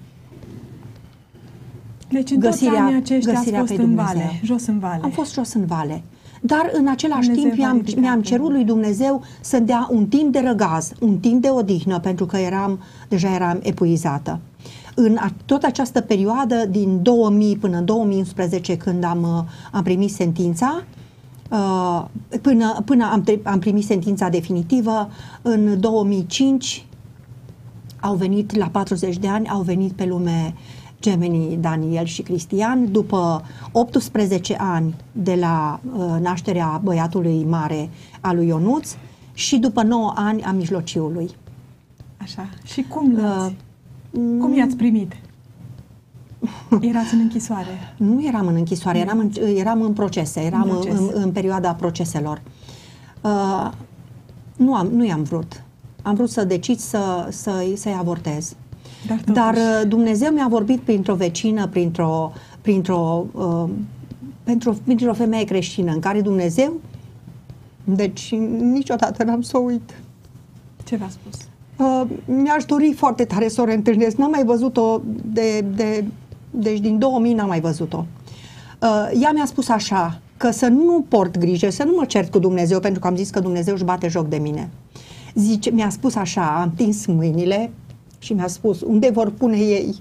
Deci în găsirea, toți anii aceștia ați fost în Dumnezeu. vale, jos în vale. Am fost jos în vale. Dar în același Dumnezeu timp mi-am, mi-am cerut lui Dumnezeu să-mi dea un timp de răgaz, un timp de odihnă, pentru că eram, deja eram epuizată. În a, tot această perioadă, din două mii până în două mii unsprezece, când am, am primit sentința, uh, până, până am, am primit sentința definitivă, în două mii cinci au venit, la patruzeci de ani, au venit pe lume gemenii Daniel și Cristian, după optsprezece ani de la uh, nașterea băiatului mare al lui Ionuț și după nouă ani a mijlociului. Așa. Și cum l-ați? Uh, cum i-ați primit? Erați în închisoare? Nu eram în închisoare, eram în, eram în procese, eram în, proces. în, în perioada proceselor. Uh, nu, am, nu i-am vrut. Am vrut să decid să, să, să-i avortez. Dar, Dar Dumnezeu mi-a vorbit printr-o vecină, printr-o, printr-o, uh, pentru, printr-o femeie creștină în care Dumnezeu, deci niciodată n-am să o uit. Ce v-a spus? Uh, mi-aș dori foarte tare să o reîntâlnesc. N-am mai văzut-o de, de, deci din două mii n-am mai văzut-o. Uh, ea mi-a spus așa, că să nu port grijă, să nu mă cert cu Dumnezeu, pentru că am zis că Dumnezeu își bate joc de mine. Zice, mi-a spus așa, am tins mâinile și mi-a spus, unde vor pune ei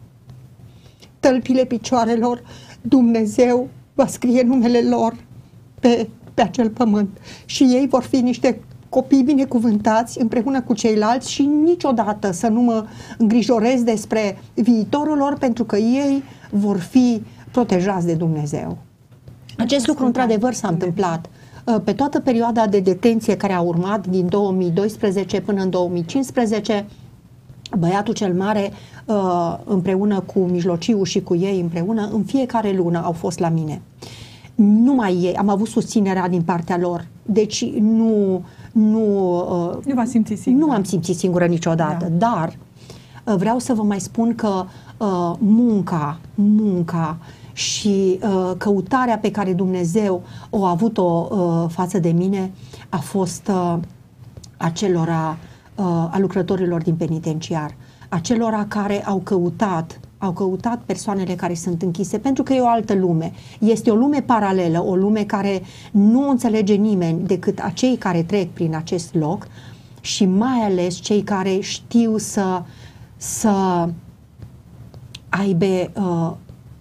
tălpile picioarelor, Dumnezeu va scrie numele lor pe, pe acel pământ. Și ei vor fi niște copii binecuvântați împreună cu ceilalți și niciodată să nu mă îngrijorez despre viitorul lor, pentru că ei vor fi protejați de Dumnezeu. Acest lucru, într-adevăr, s-a întâmplat. Pe toată perioada de detenție care a urmat, din două mii doisprezece până în două mii cincisprezece, băiatul cel mare, împreună cu mijlociul și cu ei împreună, în fiecare lună au fost la mine. Numai ei, am avut susținerea din partea lor. Deci nu... Nu, nu v-ați simțit singură. Nu am simțit singură niciodată, da. Dar vreau să vă mai spun că uh, munca, munca și uh, căutarea pe care Dumnezeu o a avut-o uh, față de mine a fost uh, acelora, uh, a lucrătorilor din penitenciar, acelora care au căutat au căutat persoanele care sunt închise, pentru că e o altă lume. Este o lume paralelă, o lume care nu o înțelege nimeni decât acei care trec prin acest loc și mai ales cei care știu să, să aibă uh,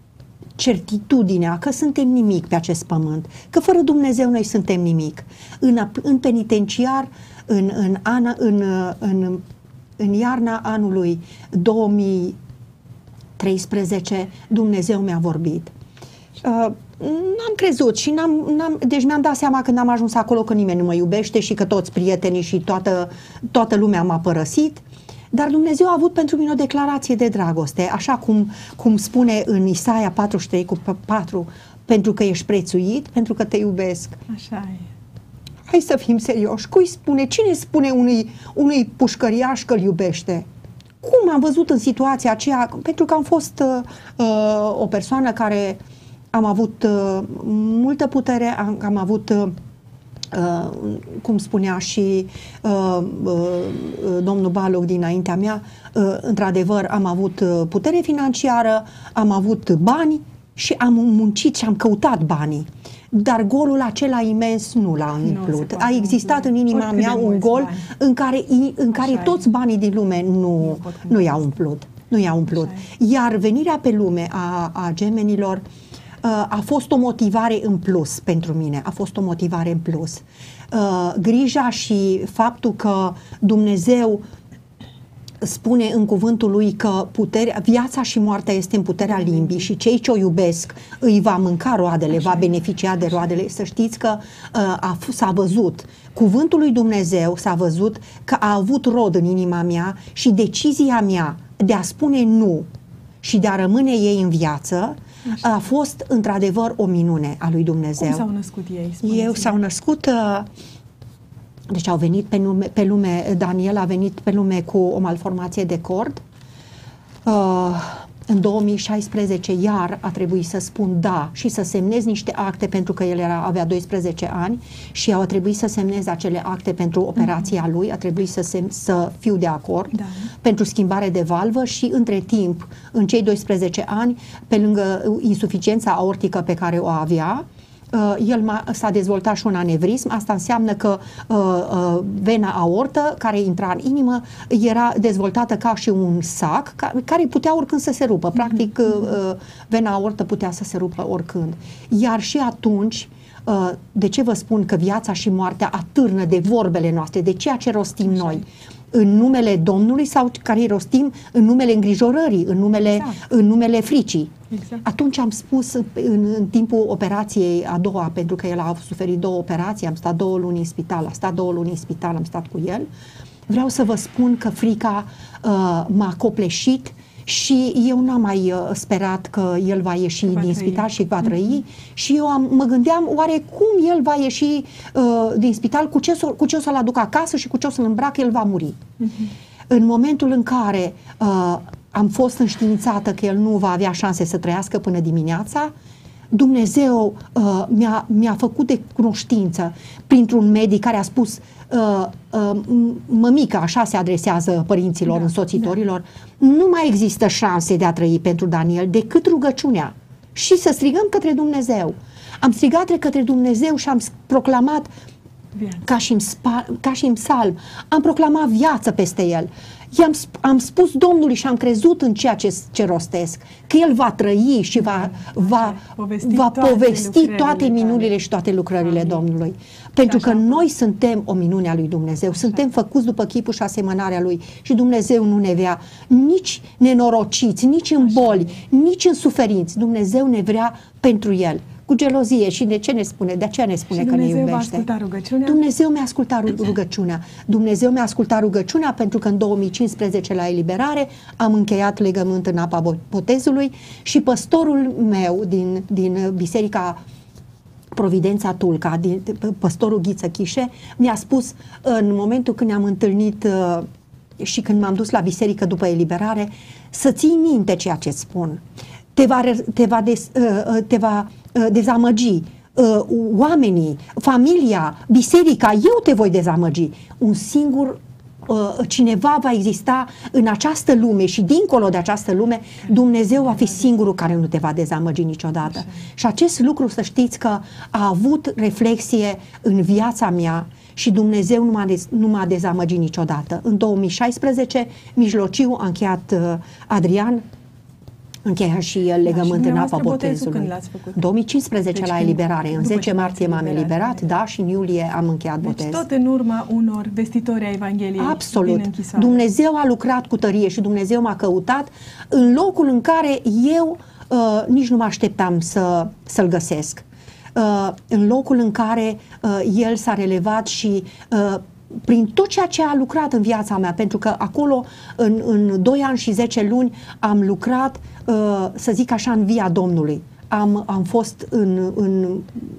certitudinea că suntem nimic pe acest pământ, că fără Dumnezeu noi suntem nimic. În, în penitenciar, în, în, an, în, în, în iarna anului două mii treisprezece, Dumnezeu mi-a vorbit. Uh, n-am crezut și n-am, n-am, deci mi-am dat seama când am ajuns acolo că nimeni nu mă iubește și că toți prietenii și toată, toată lumea m-a părăsit. Dar Dumnezeu a avut pentru mine o declarație de dragoste, așa cum, cum spune în Isaia patruzeci și trei cu patru, pentru că ești prețuit, pentru că te iubesc. Așa e. Hai să fim serioși. Cui spune? Cine spune unui, unui pușcăriaș că îl iubește? Cum am văzut în situația aceea? Pentru că am fost uh, o persoană care am avut uh, multă putere, am, am avut... Uh, Uh, cum spunea și uh, uh, domnul Baloc dinaintea mea, uh, într-adevăr am avut putere financiară, am avut bani și am muncit și am căutat banii. Dar golul acela imens nu l-a umplut. A existat în inima mea un gol bani. în care, în care toți banii din lume nu, nu i-au umplut. Nu i-au umplut. Iar venirea pe lume a, a gemenilor a fost o motivare în plus pentru mine, a fost o motivare în plus. Uh, grija și faptul că Dumnezeu spune în cuvântul lui că puterea, viața și moartea este în puterea limbii și cei ce o iubesc îi va mânca roadele, va beneficia de roadele. Să știți că uh, a, s-a văzut, cuvântul lui Dumnezeu s-a văzut că a avut rod în inima mea și decizia mea de a spune nu și de a rămâne ei în viață a fost într-adevăr o minune a lui Dumnezeu. Cum s-au născut ei? Eu s-au născut, uh, deci au venit pe lume, pe lume, Daniel a venit pe lume cu o malformație de cord. Uh, în două mii șaisprezece iar a trebuit să spun da și să semnez niște acte pentru că el era, avea doisprezece ani și au trebuit să semnez acele acte pentru operația mm-hmm. lui, a trebuit să, sem, să fiu de acord da. pentru schimbare de valvă și între timp, în cei doisprezece ani, pe lângă insuficiența aortică pe care o avea, Uh, el s-a dezvoltat și un anevrism, asta înseamnă că uh, uh, vena aortă care intra în inimă era dezvoltată ca și un sac ca, care putea oricând să se rupă, practic uh, uh, vena aortă putea să se rupă oricând. Iar și atunci, uh, de ce vă spun că viața și moartea atârnă de vorbele noastre, de ceea ce rostim Așa. noi? În numele Domnului sau care îi rostim în numele îngrijorării, în numele, exact. în numele fricii. Exact. Atunci am spus în, în timpul operației a doua, pentru că el a suferit două operații, am stat două luni în spital, a stat două luni în spital, am stat cu el. Vreau să vă spun că frica uh, m-a copleșit și eu n-am mai uh, sperat că el va ieși va din trăi. spital și va trăi mm-hmm. și eu am, mă gândeam oare cum el va ieși uh, din spital, cu ce, cu ce o să-l aduc acasă și cu ce o să-l îmbrac, el va muri. Mm-hmm. În momentul în care uh, am fost înștiințată că el nu va avea șanse să trăiască până dimineața, Dumnezeu uh, mi-a, mi-a făcut de cunoștință printr-un medic care a spus uh, uh, mămica, așa se adresează părinților, da, însoțitorilor, da. nu mai există șanse de a trăi pentru Daniel decât rugăciunea și să strigăm către Dumnezeu. Am strigat către Dumnezeu și am proclamat ca și, în spa, ca și în psalm, am proclamat viață peste el. I-am, am spus Domnului și am crezut în ceea ce, ce rostesc, că El va trăi și va, va povesti, va toate, povesti toate minunile și toate lucrările Amin. Domnului. Pentru că noi suntem o minune a lui Dumnezeu, așa. Suntem făcuți după chipul și asemănarea Lui și Dumnezeu nu ne vrea nici nenorociți, nici în boli, nici în suferinți. Dumnezeu ne vrea pentru El. Cu gelozie și de ce ne spune? De aceea ne spune că ne iubește. Dumnezeu va asculta rugăciunea? Dumnezeu mi-a ascultat rugăciunea. Dumnezeu mi-a ascultat rugăciunea pentru că în două mii cincisprezece la eliberare am încheiat legământ în apa botezului și păstorul meu din, din Biserica Providența Tulca, din, păstorul Ghiță Chișe, mi-a spus în momentul când ne-am întâlnit și când m-am dus la biserică după eliberare, să ții minte ceea ce spun. Te va, te va, des, te va dezamăgi oamenii, familia, biserica, eu te voi dezamăgi. Un singur cineva va exista în această lume și dincolo de această lume, Dumnezeu va fi singurul care nu te va dezamăgi niciodată. Așa. Și acest lucru, să știți că a avut reflexie în viața mea și Dumnezeu nu m-a, dez, nu m-a dezamăgit niciodată. În două mii șaisprezece, mijlociu, a încheiat uh, Adrian încheia și el legământ da, în apa botezul botezului. când l-ați făcut? două mii cincisprezece Deci la când- eliberare. În după zece ce martie v-ați m-am eliberat, eliberat, da, și în iulie am încheiat Deci botez. tot în urma unor vestitori ai Evangheliei din Absolut. închisoare. Dumnezeu a lucrat cu tărie și Dumnezeu m-a căutat în locul în care eu uh, nici nu mă așteptam să, să-l găsesc. Uh, în locul în care uh, el s-a relevat și uh, prin tot ceea ce a lucrat în viața mea, pentru că acolo în, în doi ani și zece luni am lucrat, uh, să zic așa, în via Domnului. Am, am fost în, în,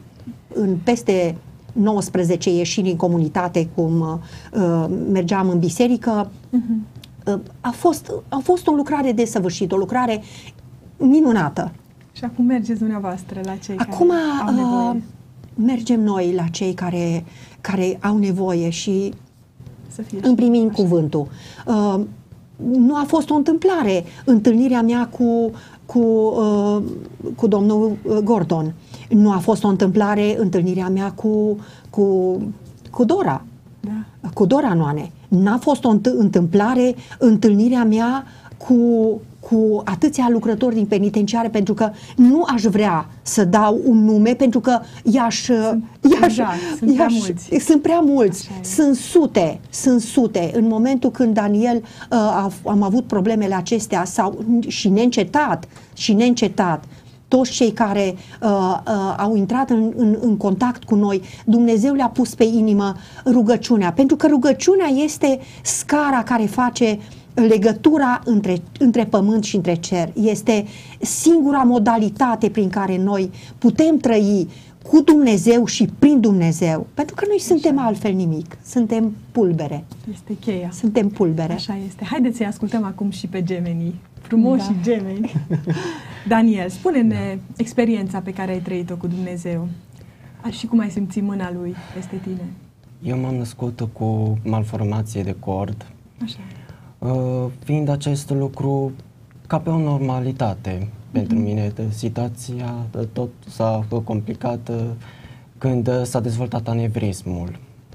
în peste nouăsprezece ieșiri în comunitate, cum uh, mergeam în biserică. Uh-huh. Uh, a, fost, a fost o lucrare desăvârșită, o lucrare minunată. Și acum mergeți dumneavoastră la cei Acum care au nevoie. uh, mergem noi la cei care, care au nevoie și Să fie îmi primim așa. cuvântul. Uh, nu a fost o întâmplare întâlnirea mea cu, cu, uh, cu domnul Gordon. Nu a fost o întâmplare întâlnirea mea cu, cu, cu Dora. Da. Cu Dora Noane. N-a fost o înt- întâmplare întâlnirea mea cu, cu atâția lucrători din penitenciare, pentru că nu aș vrea să dau un nume, pentru că i-aș... i-aș, exact, sunt prea i-aș- mulți. Sunt prea mulți. Așa e. Sunt sute, sunt sute. În momentul când Daniel uh, a, am avut problemele acestea sau și neîncetat, și neîncetat, toți cei care uh, uh, au intrat în, în, în contact cu noi, Dumnezeu le-a pus pe inimă rugăciunea, pentru că rugăciunea este scara care face legătura între, între pământ și între cer. Este singura modalitate prin care noi putem trăi cu Dumnezeu și prin Dumnezeu, pentru că noi suntem altfel nimic, suntem pulbere, Este cheia. suntem pulbere. Așa este. Haideți să-i ascultăm acum și pe gemenii. Frumoși Da. gemeni. Daniel, spune-ne experiența pe care ai trăit-o cu Dumnezeu. A, și cum ai simțit mâna Lui peste tine. Eu m-am născut cu malformație de cord, Așa. uh, fiind acest lucru ca pe o normalitate pentru mine. De situația uh, tot s-a uh, complicat uh, când uh, s-a dezvoltat anevrismul.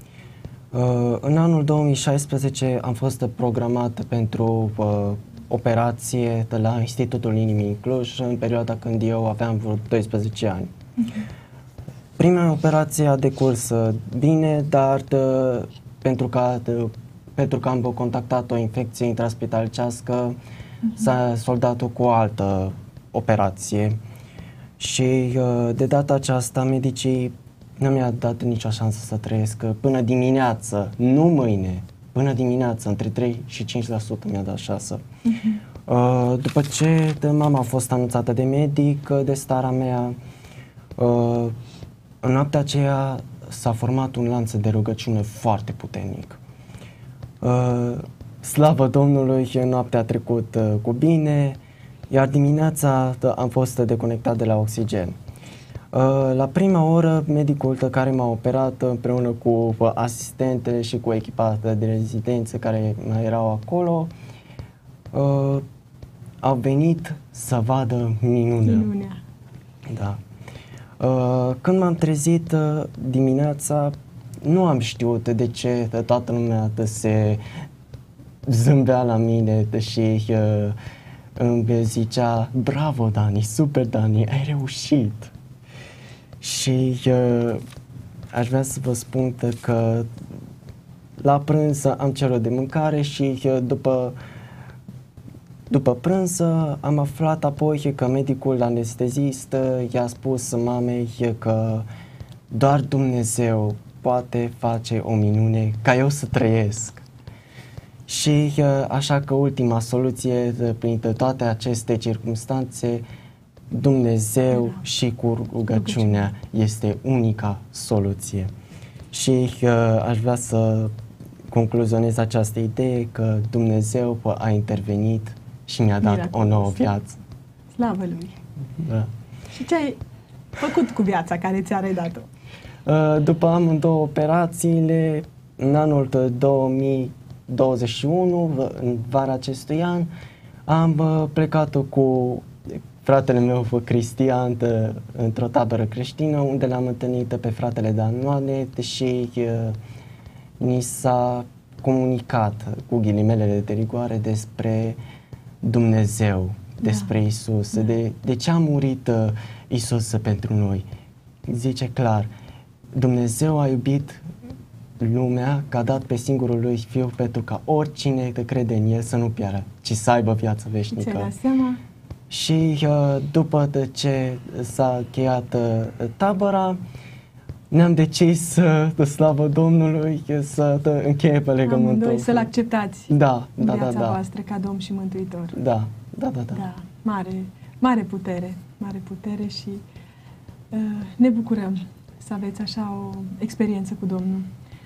Uh, în anul două mii șaisprezece am fost programat pentru uh, operație de la Institutul Inimii în Cluj, în perioada când eu aveam vreo doisprezece ani. Prima operație a decurs uh, bine, dar de, pentru, că, de, pentru că am contactat o infecție intraspitalicească, uh-huh. s-a soldat-o cu o altă operație și uh, de data aceasta medicii nu mi-a dat nicio șansă să trăiesc până dimineață, nu mâine, până dimineață, între trei și cinci la sută mi-a dat șansă. Uh-huh. Uh, după ce de mama a fost anunțată de medic de starea mea, uh, în noaptea aceea s-a format un lanț de rugăciune foarte puternic. Uh, slavă Domnului, noaptea a trecut uh, cu bine, iar dimineața uh, am fost deconectat de la oxigen. Uh, la prima oră, medicul care m-a operat împreună cu uh, asistentele și cu echipa de rezidență care erau acolo, uh, au venit să vadă minunea. Minunea. Da. Uh, când m-am trezit uh, dimineața, nu am știut de ce de toată lumea de se zâmbea la mine de și uh, îmi zicea: bravo Dani, super Dani, ai reușit. Și uh, aș vrea să vă spun că la prânz am cerut de mâncare și uh, după După prânz am aflat apoi că medicul anestezist i-a spus mamei că doar Dumnezeu poate face o minune ca eu să trăiesc. Și așa că ultima soluție, printre toate aceste circumstanțe, Dumnezeu și cu rugăciunea este unica soluție. Și aș vrea să concluzionez această idee că Dumnezeu a intervenit și mi-a dat Miraculos. o nouă viață. Slavă Lui. Da. Și ce ai făcut cu viața care ți-a redat-o? Uh, După amândouă operațiile, în anul două mii douăzeci și unu, în vara acestui an, am uh, plecat cu fratele meu Cristian într-o tabără creștină, unde l-am întâlnit pe fratele Danoane și uh, ni s-a comunicat cu ghilimelele de rigoare despre Dumnezeu despre Isus, da. de, de ce a murit uh, Isus pentru noi. Zice clar, Dumnezeu a iubit lumea, că a dat pe singurul lui Fiu pentru ca oricine crede în El să nu piară, ci să aibă viață veșnică. Ți-ai dat seama? Și uh, după ce s-a încheiat uh, tabăra, ne-am decis să, de slavă Domnului, să încheie pe legământul. Amândoi să-L acceptați da, în da, viața da, da. voastră ca Domn și Mântuitor. Da, da, da, da. Da, mare, mare putere, mare putere și uh, ne bucurăm să aveți așa o experiență cu Domnul.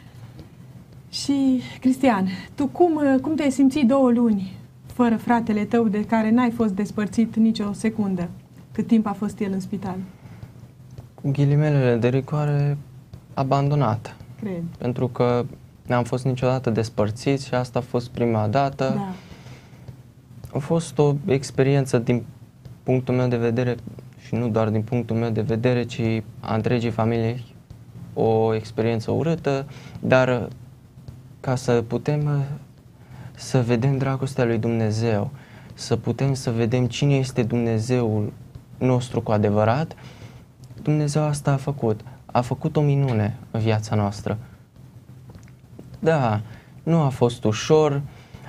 Și, Cristian, tu cum, uh, cum te-ai simțit două luni fără fratele tău de care n-ai fost despărțit nicio secundă, cât timp a fost el în spital? Cu ghilimelele de rigoare, abandonat. Cred. Pentru că n-am fost niciodată despărțiți și asta a fost prima dată. Da. A fost o experiență din punctul meu de vedere și nu doar din punctul meu de vedere, ci a întregii familii, o experiență urâtă, dar ca să putem să vedem dragostea lui Dumnezeu, să putem să vedem cine este Dumnezeul nostru cu adevărat, Dumnezeu asta a făcut. A făcut o minune în viața noastră. Da, nu a fost ușor.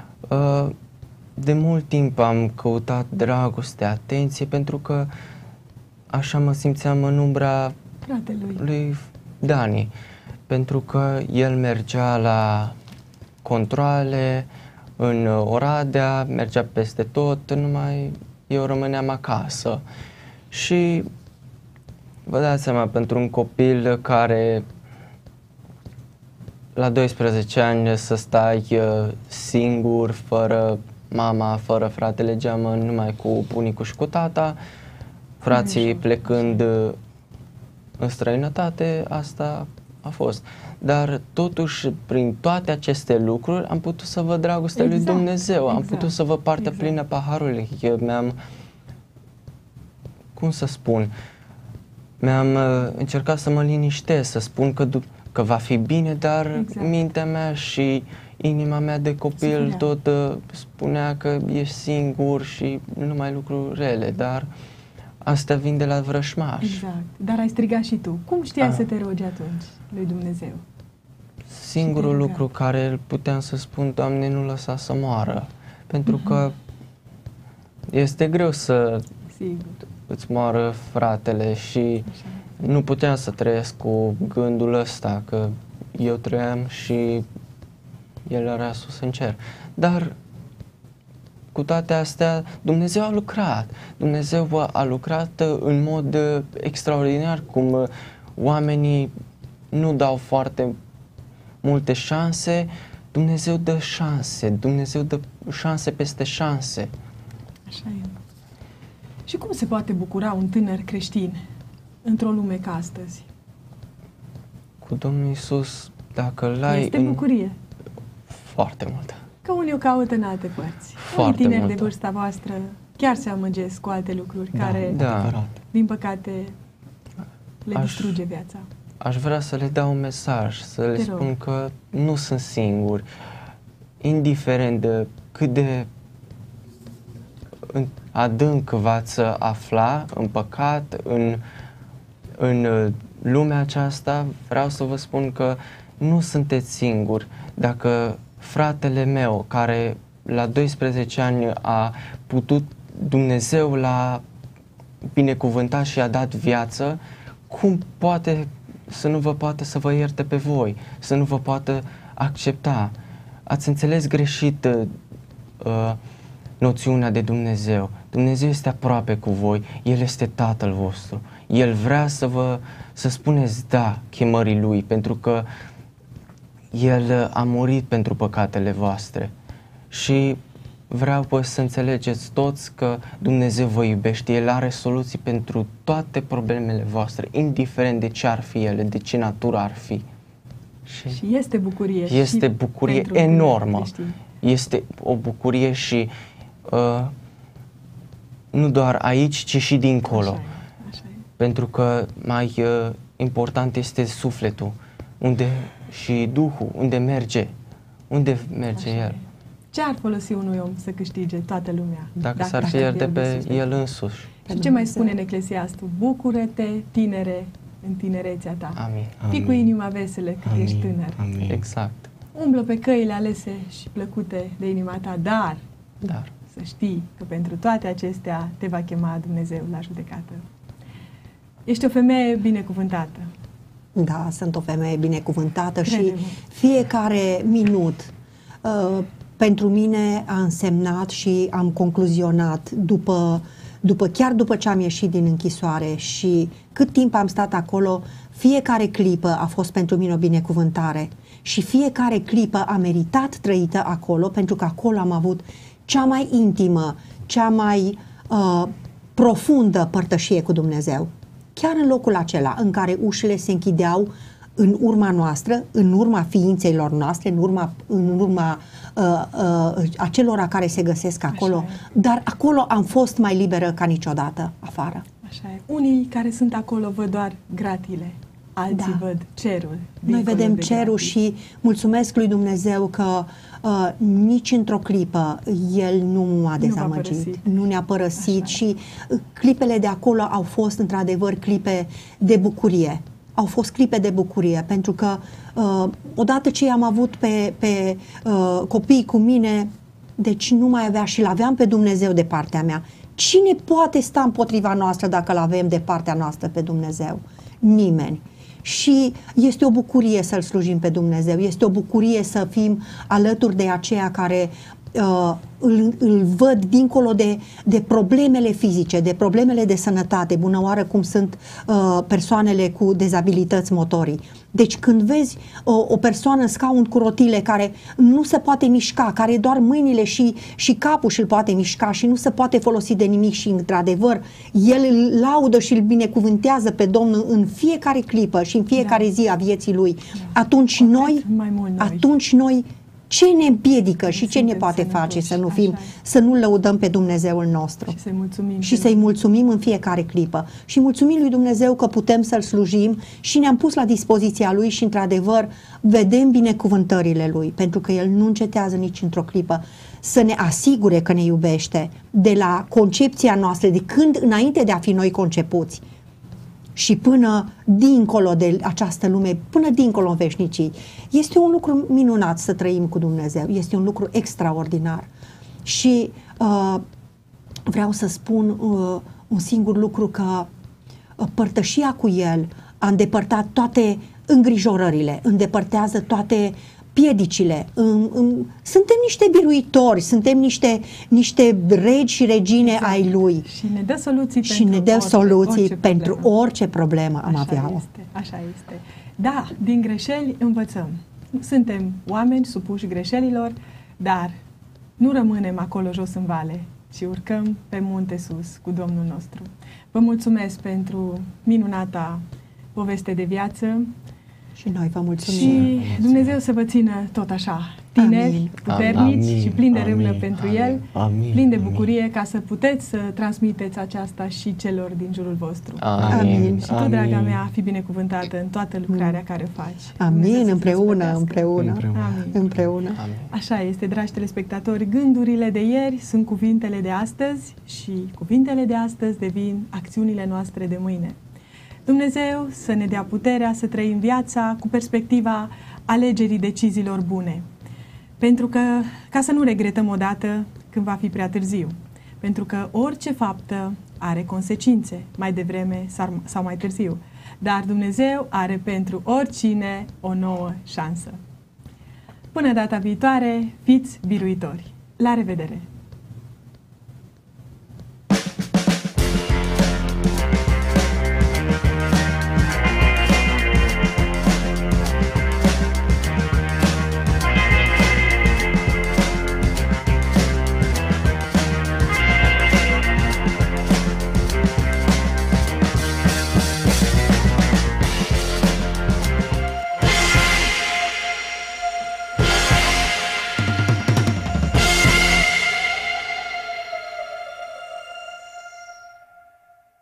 De mult timp am căutat dragoste, atenție, pentru că așa mă simțeam în umbra Fratelui. lui Dani. Pentru că el mergea la controale în Oradea, mergea peste tot, numai eu rămâneam acasă. Și vă dați seama, pentru un copil care la doisprezece ani să stai singur, fără mama, fără fratele geamăn, numai cu bunicul și cu tata, frații plecând în străinătate, asta a fost. Dar totuși, prin toate aceste lucruri, am putut să văd dragostea exact, lui Dumnezeu, exact, am putut să văd partea exact. plină paharului. Eu mi-am, cum să spun, mi-am uh, încercat să mă liniștesc, să spun că, că va fi bine, dar exact. mintea mea și inima mea de copil Spunea. tot uh, spunea că ești singur și numai lucruri rele, dar astea vin de la vrășmaș. Exact, dar ai strigat și tu. Cum știai ah. să te rogi atunci lui Dumnezeu? Singurul lucru care puteam să spun, Doamne, nu lăsa să moară, pentru uh-huh. că este greu să Sigur. îți moară fratele și așa. Nu puteam să trăiesc cu gândul ăsta, că eu trăiam și el era sus în cer. Dar cu toate astea, Dumnezeu a lucrat. Dumnezeu a lucrat în mod extraordinar, cum oamenii nu dau foarte multe șanse, Dumnezeu dă șanse, Dumnezeu dă șanse peste șanse. Așa e. Și cum se poate bucura un tânăr creștin într-o lume ca astăzi? Cu Domnul Iisus, dacă l-ai Este în... bucurie. Foarte multă. Că unii o caută în alte părți. Foarte unii tineri multă. de vârsta voastră chiar se amăgesc cu alte lucruri da, care, da. din păcate, le Aș... distruge viața. Aș vrea să le dau un mesaj, să le Te spun rog. că nu sunt singuri, indiferent de cât de adânc v-ați afla în păcat, în, în lumea aceasta, vreau să vă spun că nu sunteți singuri. Dacă fratele meu, care la doisprezece ani a putut, Dumnezeu l-a binecuvântat și a dat viață, cum poate să nu vă poată să vă ierte pe voi, să nu vă poată accepta? Ați înțeles greșit uh, noțiunea de Dumnezeu. Dumnezeu este aproape cu voi, El este Tatăl vostru. El vrea să vă, să spuneți da chemării Lui, pentru că El a murit pentru păcatele voastre. Și vreau voi să înțelegeți toți că Dumnezeu vă iubește, El are soluții pentru toate problemele voastre, indiferent de ce ar fi ele, de ce natură ar fi. Și, și este bucurie. Este și bucurie enormă. creștini. Este o bucurie și uh, nu doar aici, ci și dincolo. Așa e, așa e. Pentru că mai uh, important este sufletul, unde și Duhul, unde merge, unde merge Așa El. e. Ce ar folosi unui om să câștige toată lumea? Dacă, dacă s-ar dacă pierde pierde pe el însuși. Și ce mai spune în Eclesiastul? Bucură-te, tinere, în tinerețea ta. Amin. Fii cu inima veselă cât Amin. ești tânăr. Amin. Exact. Umblă pe căile alese și plăcute de inima ta, dar Dar să știi că pentru toate acestea te va chema Dumnezeu la judecată. Ești o femeie binecuvântată. Da, sunt o femeie binecuvântată. Crede-mă. Și fiecare minut uh, pentru mine a însemnat și am concluzionat după, după, chiar după ce am ieșit din închisoare și cât timp am stat acolo, fiecare clipă a fost pentru mine o binecuvântare și fiecare clipă a meritat trăită acolo, pentru că acolo am avut cea mai intimă, cea mai uh, profundă părtășie cu Dumnezeu. Chiar în locul acela în care ușile se închideau în urma noastră, în urma ființelor noastre, în urma, în urma uh, uh, acelora care se găsesc acolo, dar acolo am fost mai liberă ca niciodată afară. Așa e. Unii care sunt acolo văd doar gratile, alții Da. văd cerul. Noi vedem de cerul gratii. și mulțumesc lui Dumnezeu că uh, nici într-o clipă El nu m-a Nu v-a dezamăgit, părăsit. nu ne-a părăsit. Așa Și uh, clipele de acolo au fost într-adevăr clipe de bucurie. Au fost clipe de bucurie, pentru că uh, odată ce am avut pe, pe uh, copii cu mine, deci nu mai avea și l-aveam pe Dumnezeu de partea mea. Cine poate sta împotriva noastră dacă l-avem de partea noastră pe Dumnezeu? Nimeni. Și este o bucurie să-L slujim pe Dumnezeu, este o bucurie să fim alături de aceia care uh, îl, îl văd dincolo de, de problemele fizice, de problemele de sănătate, bună oară cum sunt uh, persoanele cu dezabilități motorii. Deci când vezi o, o persoană în scaun cu rotile care nu se poate mișca, care doar mâinile și, și capul și-l poate mișca și nu se poate folosi de nimic și într-adevăr el îl laudă și îl binecuvântează pe Domnul în fiecare clipă și în fiecare Da. zi a vieții lui, atunci Cu atât noi, mai mult noi. atunci noi ce ne împiedică și ce ne Suntem poate face sănătoși, să nu așa fim, e. să nu lăudăm pe Dumnezeul nostru? Și să-i mulțumim. Și pentru- să-i mulțumim în fiecare clipă. Și mulțumim lui Dumnezeu că putem să-L slujim și ne-am pus la dispoziția Lui și, într-adevăr, vedem binecuvântările Lui, pentru că El nu încetează nici într-o clipă să ne asigure că ne iubește de la concepția noastră, de când înainte de a fi noi concepuți și până dincolo de această lume, până dincolo în veșnicii. Este un lucru minunat să trăim cu Dumnezeu, este un lucru extraordinar. Și uh, vreau să spun uh, un singur lucru, că uh, părtășia cu El a îndepărtat toate îngrijorările, îndepărtează toate piedicile. În, în, suntem niște biruitori, suntem niște, niște regi și regine Exact. ai Lui. Și ne dă soluții Și pentru ne dă orice, soluții orice pentru problemă. orice problemă am Așa avea-o. este, așa este. Da, din greșeli învățăm. Suntem oameni supuși greșelilor, dar nu rămânem acolo jos în vale, ci urcăm pe munte sus cu Domnul nostru. Vă mulțumesc pentru minunata poveste de viață Și noi vă mulțumim. și Dumnezeu să vă țină tot așa, tineri, Amin. puternici Amin. și plini de râvnă Amin. pentru Amin. El, Amin. plini de Amin. bucurie, ca să puteți să transmiteți aceasta și celor din jurul vostru. Amin. Și tu, draga mea, fi binecuvântată în toată lucrarea care faci. Dumnezeu Amin, să-ți împreună, răspătească. împreună, Împreună. Amin. împreună. Amin. Așa este, dragi telespectatori, gândurile de ieri sunt cuvintele de astăzi și cuvintele de astăzi devin acțiunile noastre de mâine. Dumnezeu să ne dea puterea să trăim viața cu perspectiva alegerii deciziilor bune. Pentru că, ca să nu regretăm odată când va fi prea târziu. Pentru că orice faptă are consecințe, mai devreme sau mai târziu. Dar Dumnezeu are pentru oricine o nouă șansă. Până data viitoare, fiți biruitori. La revedere!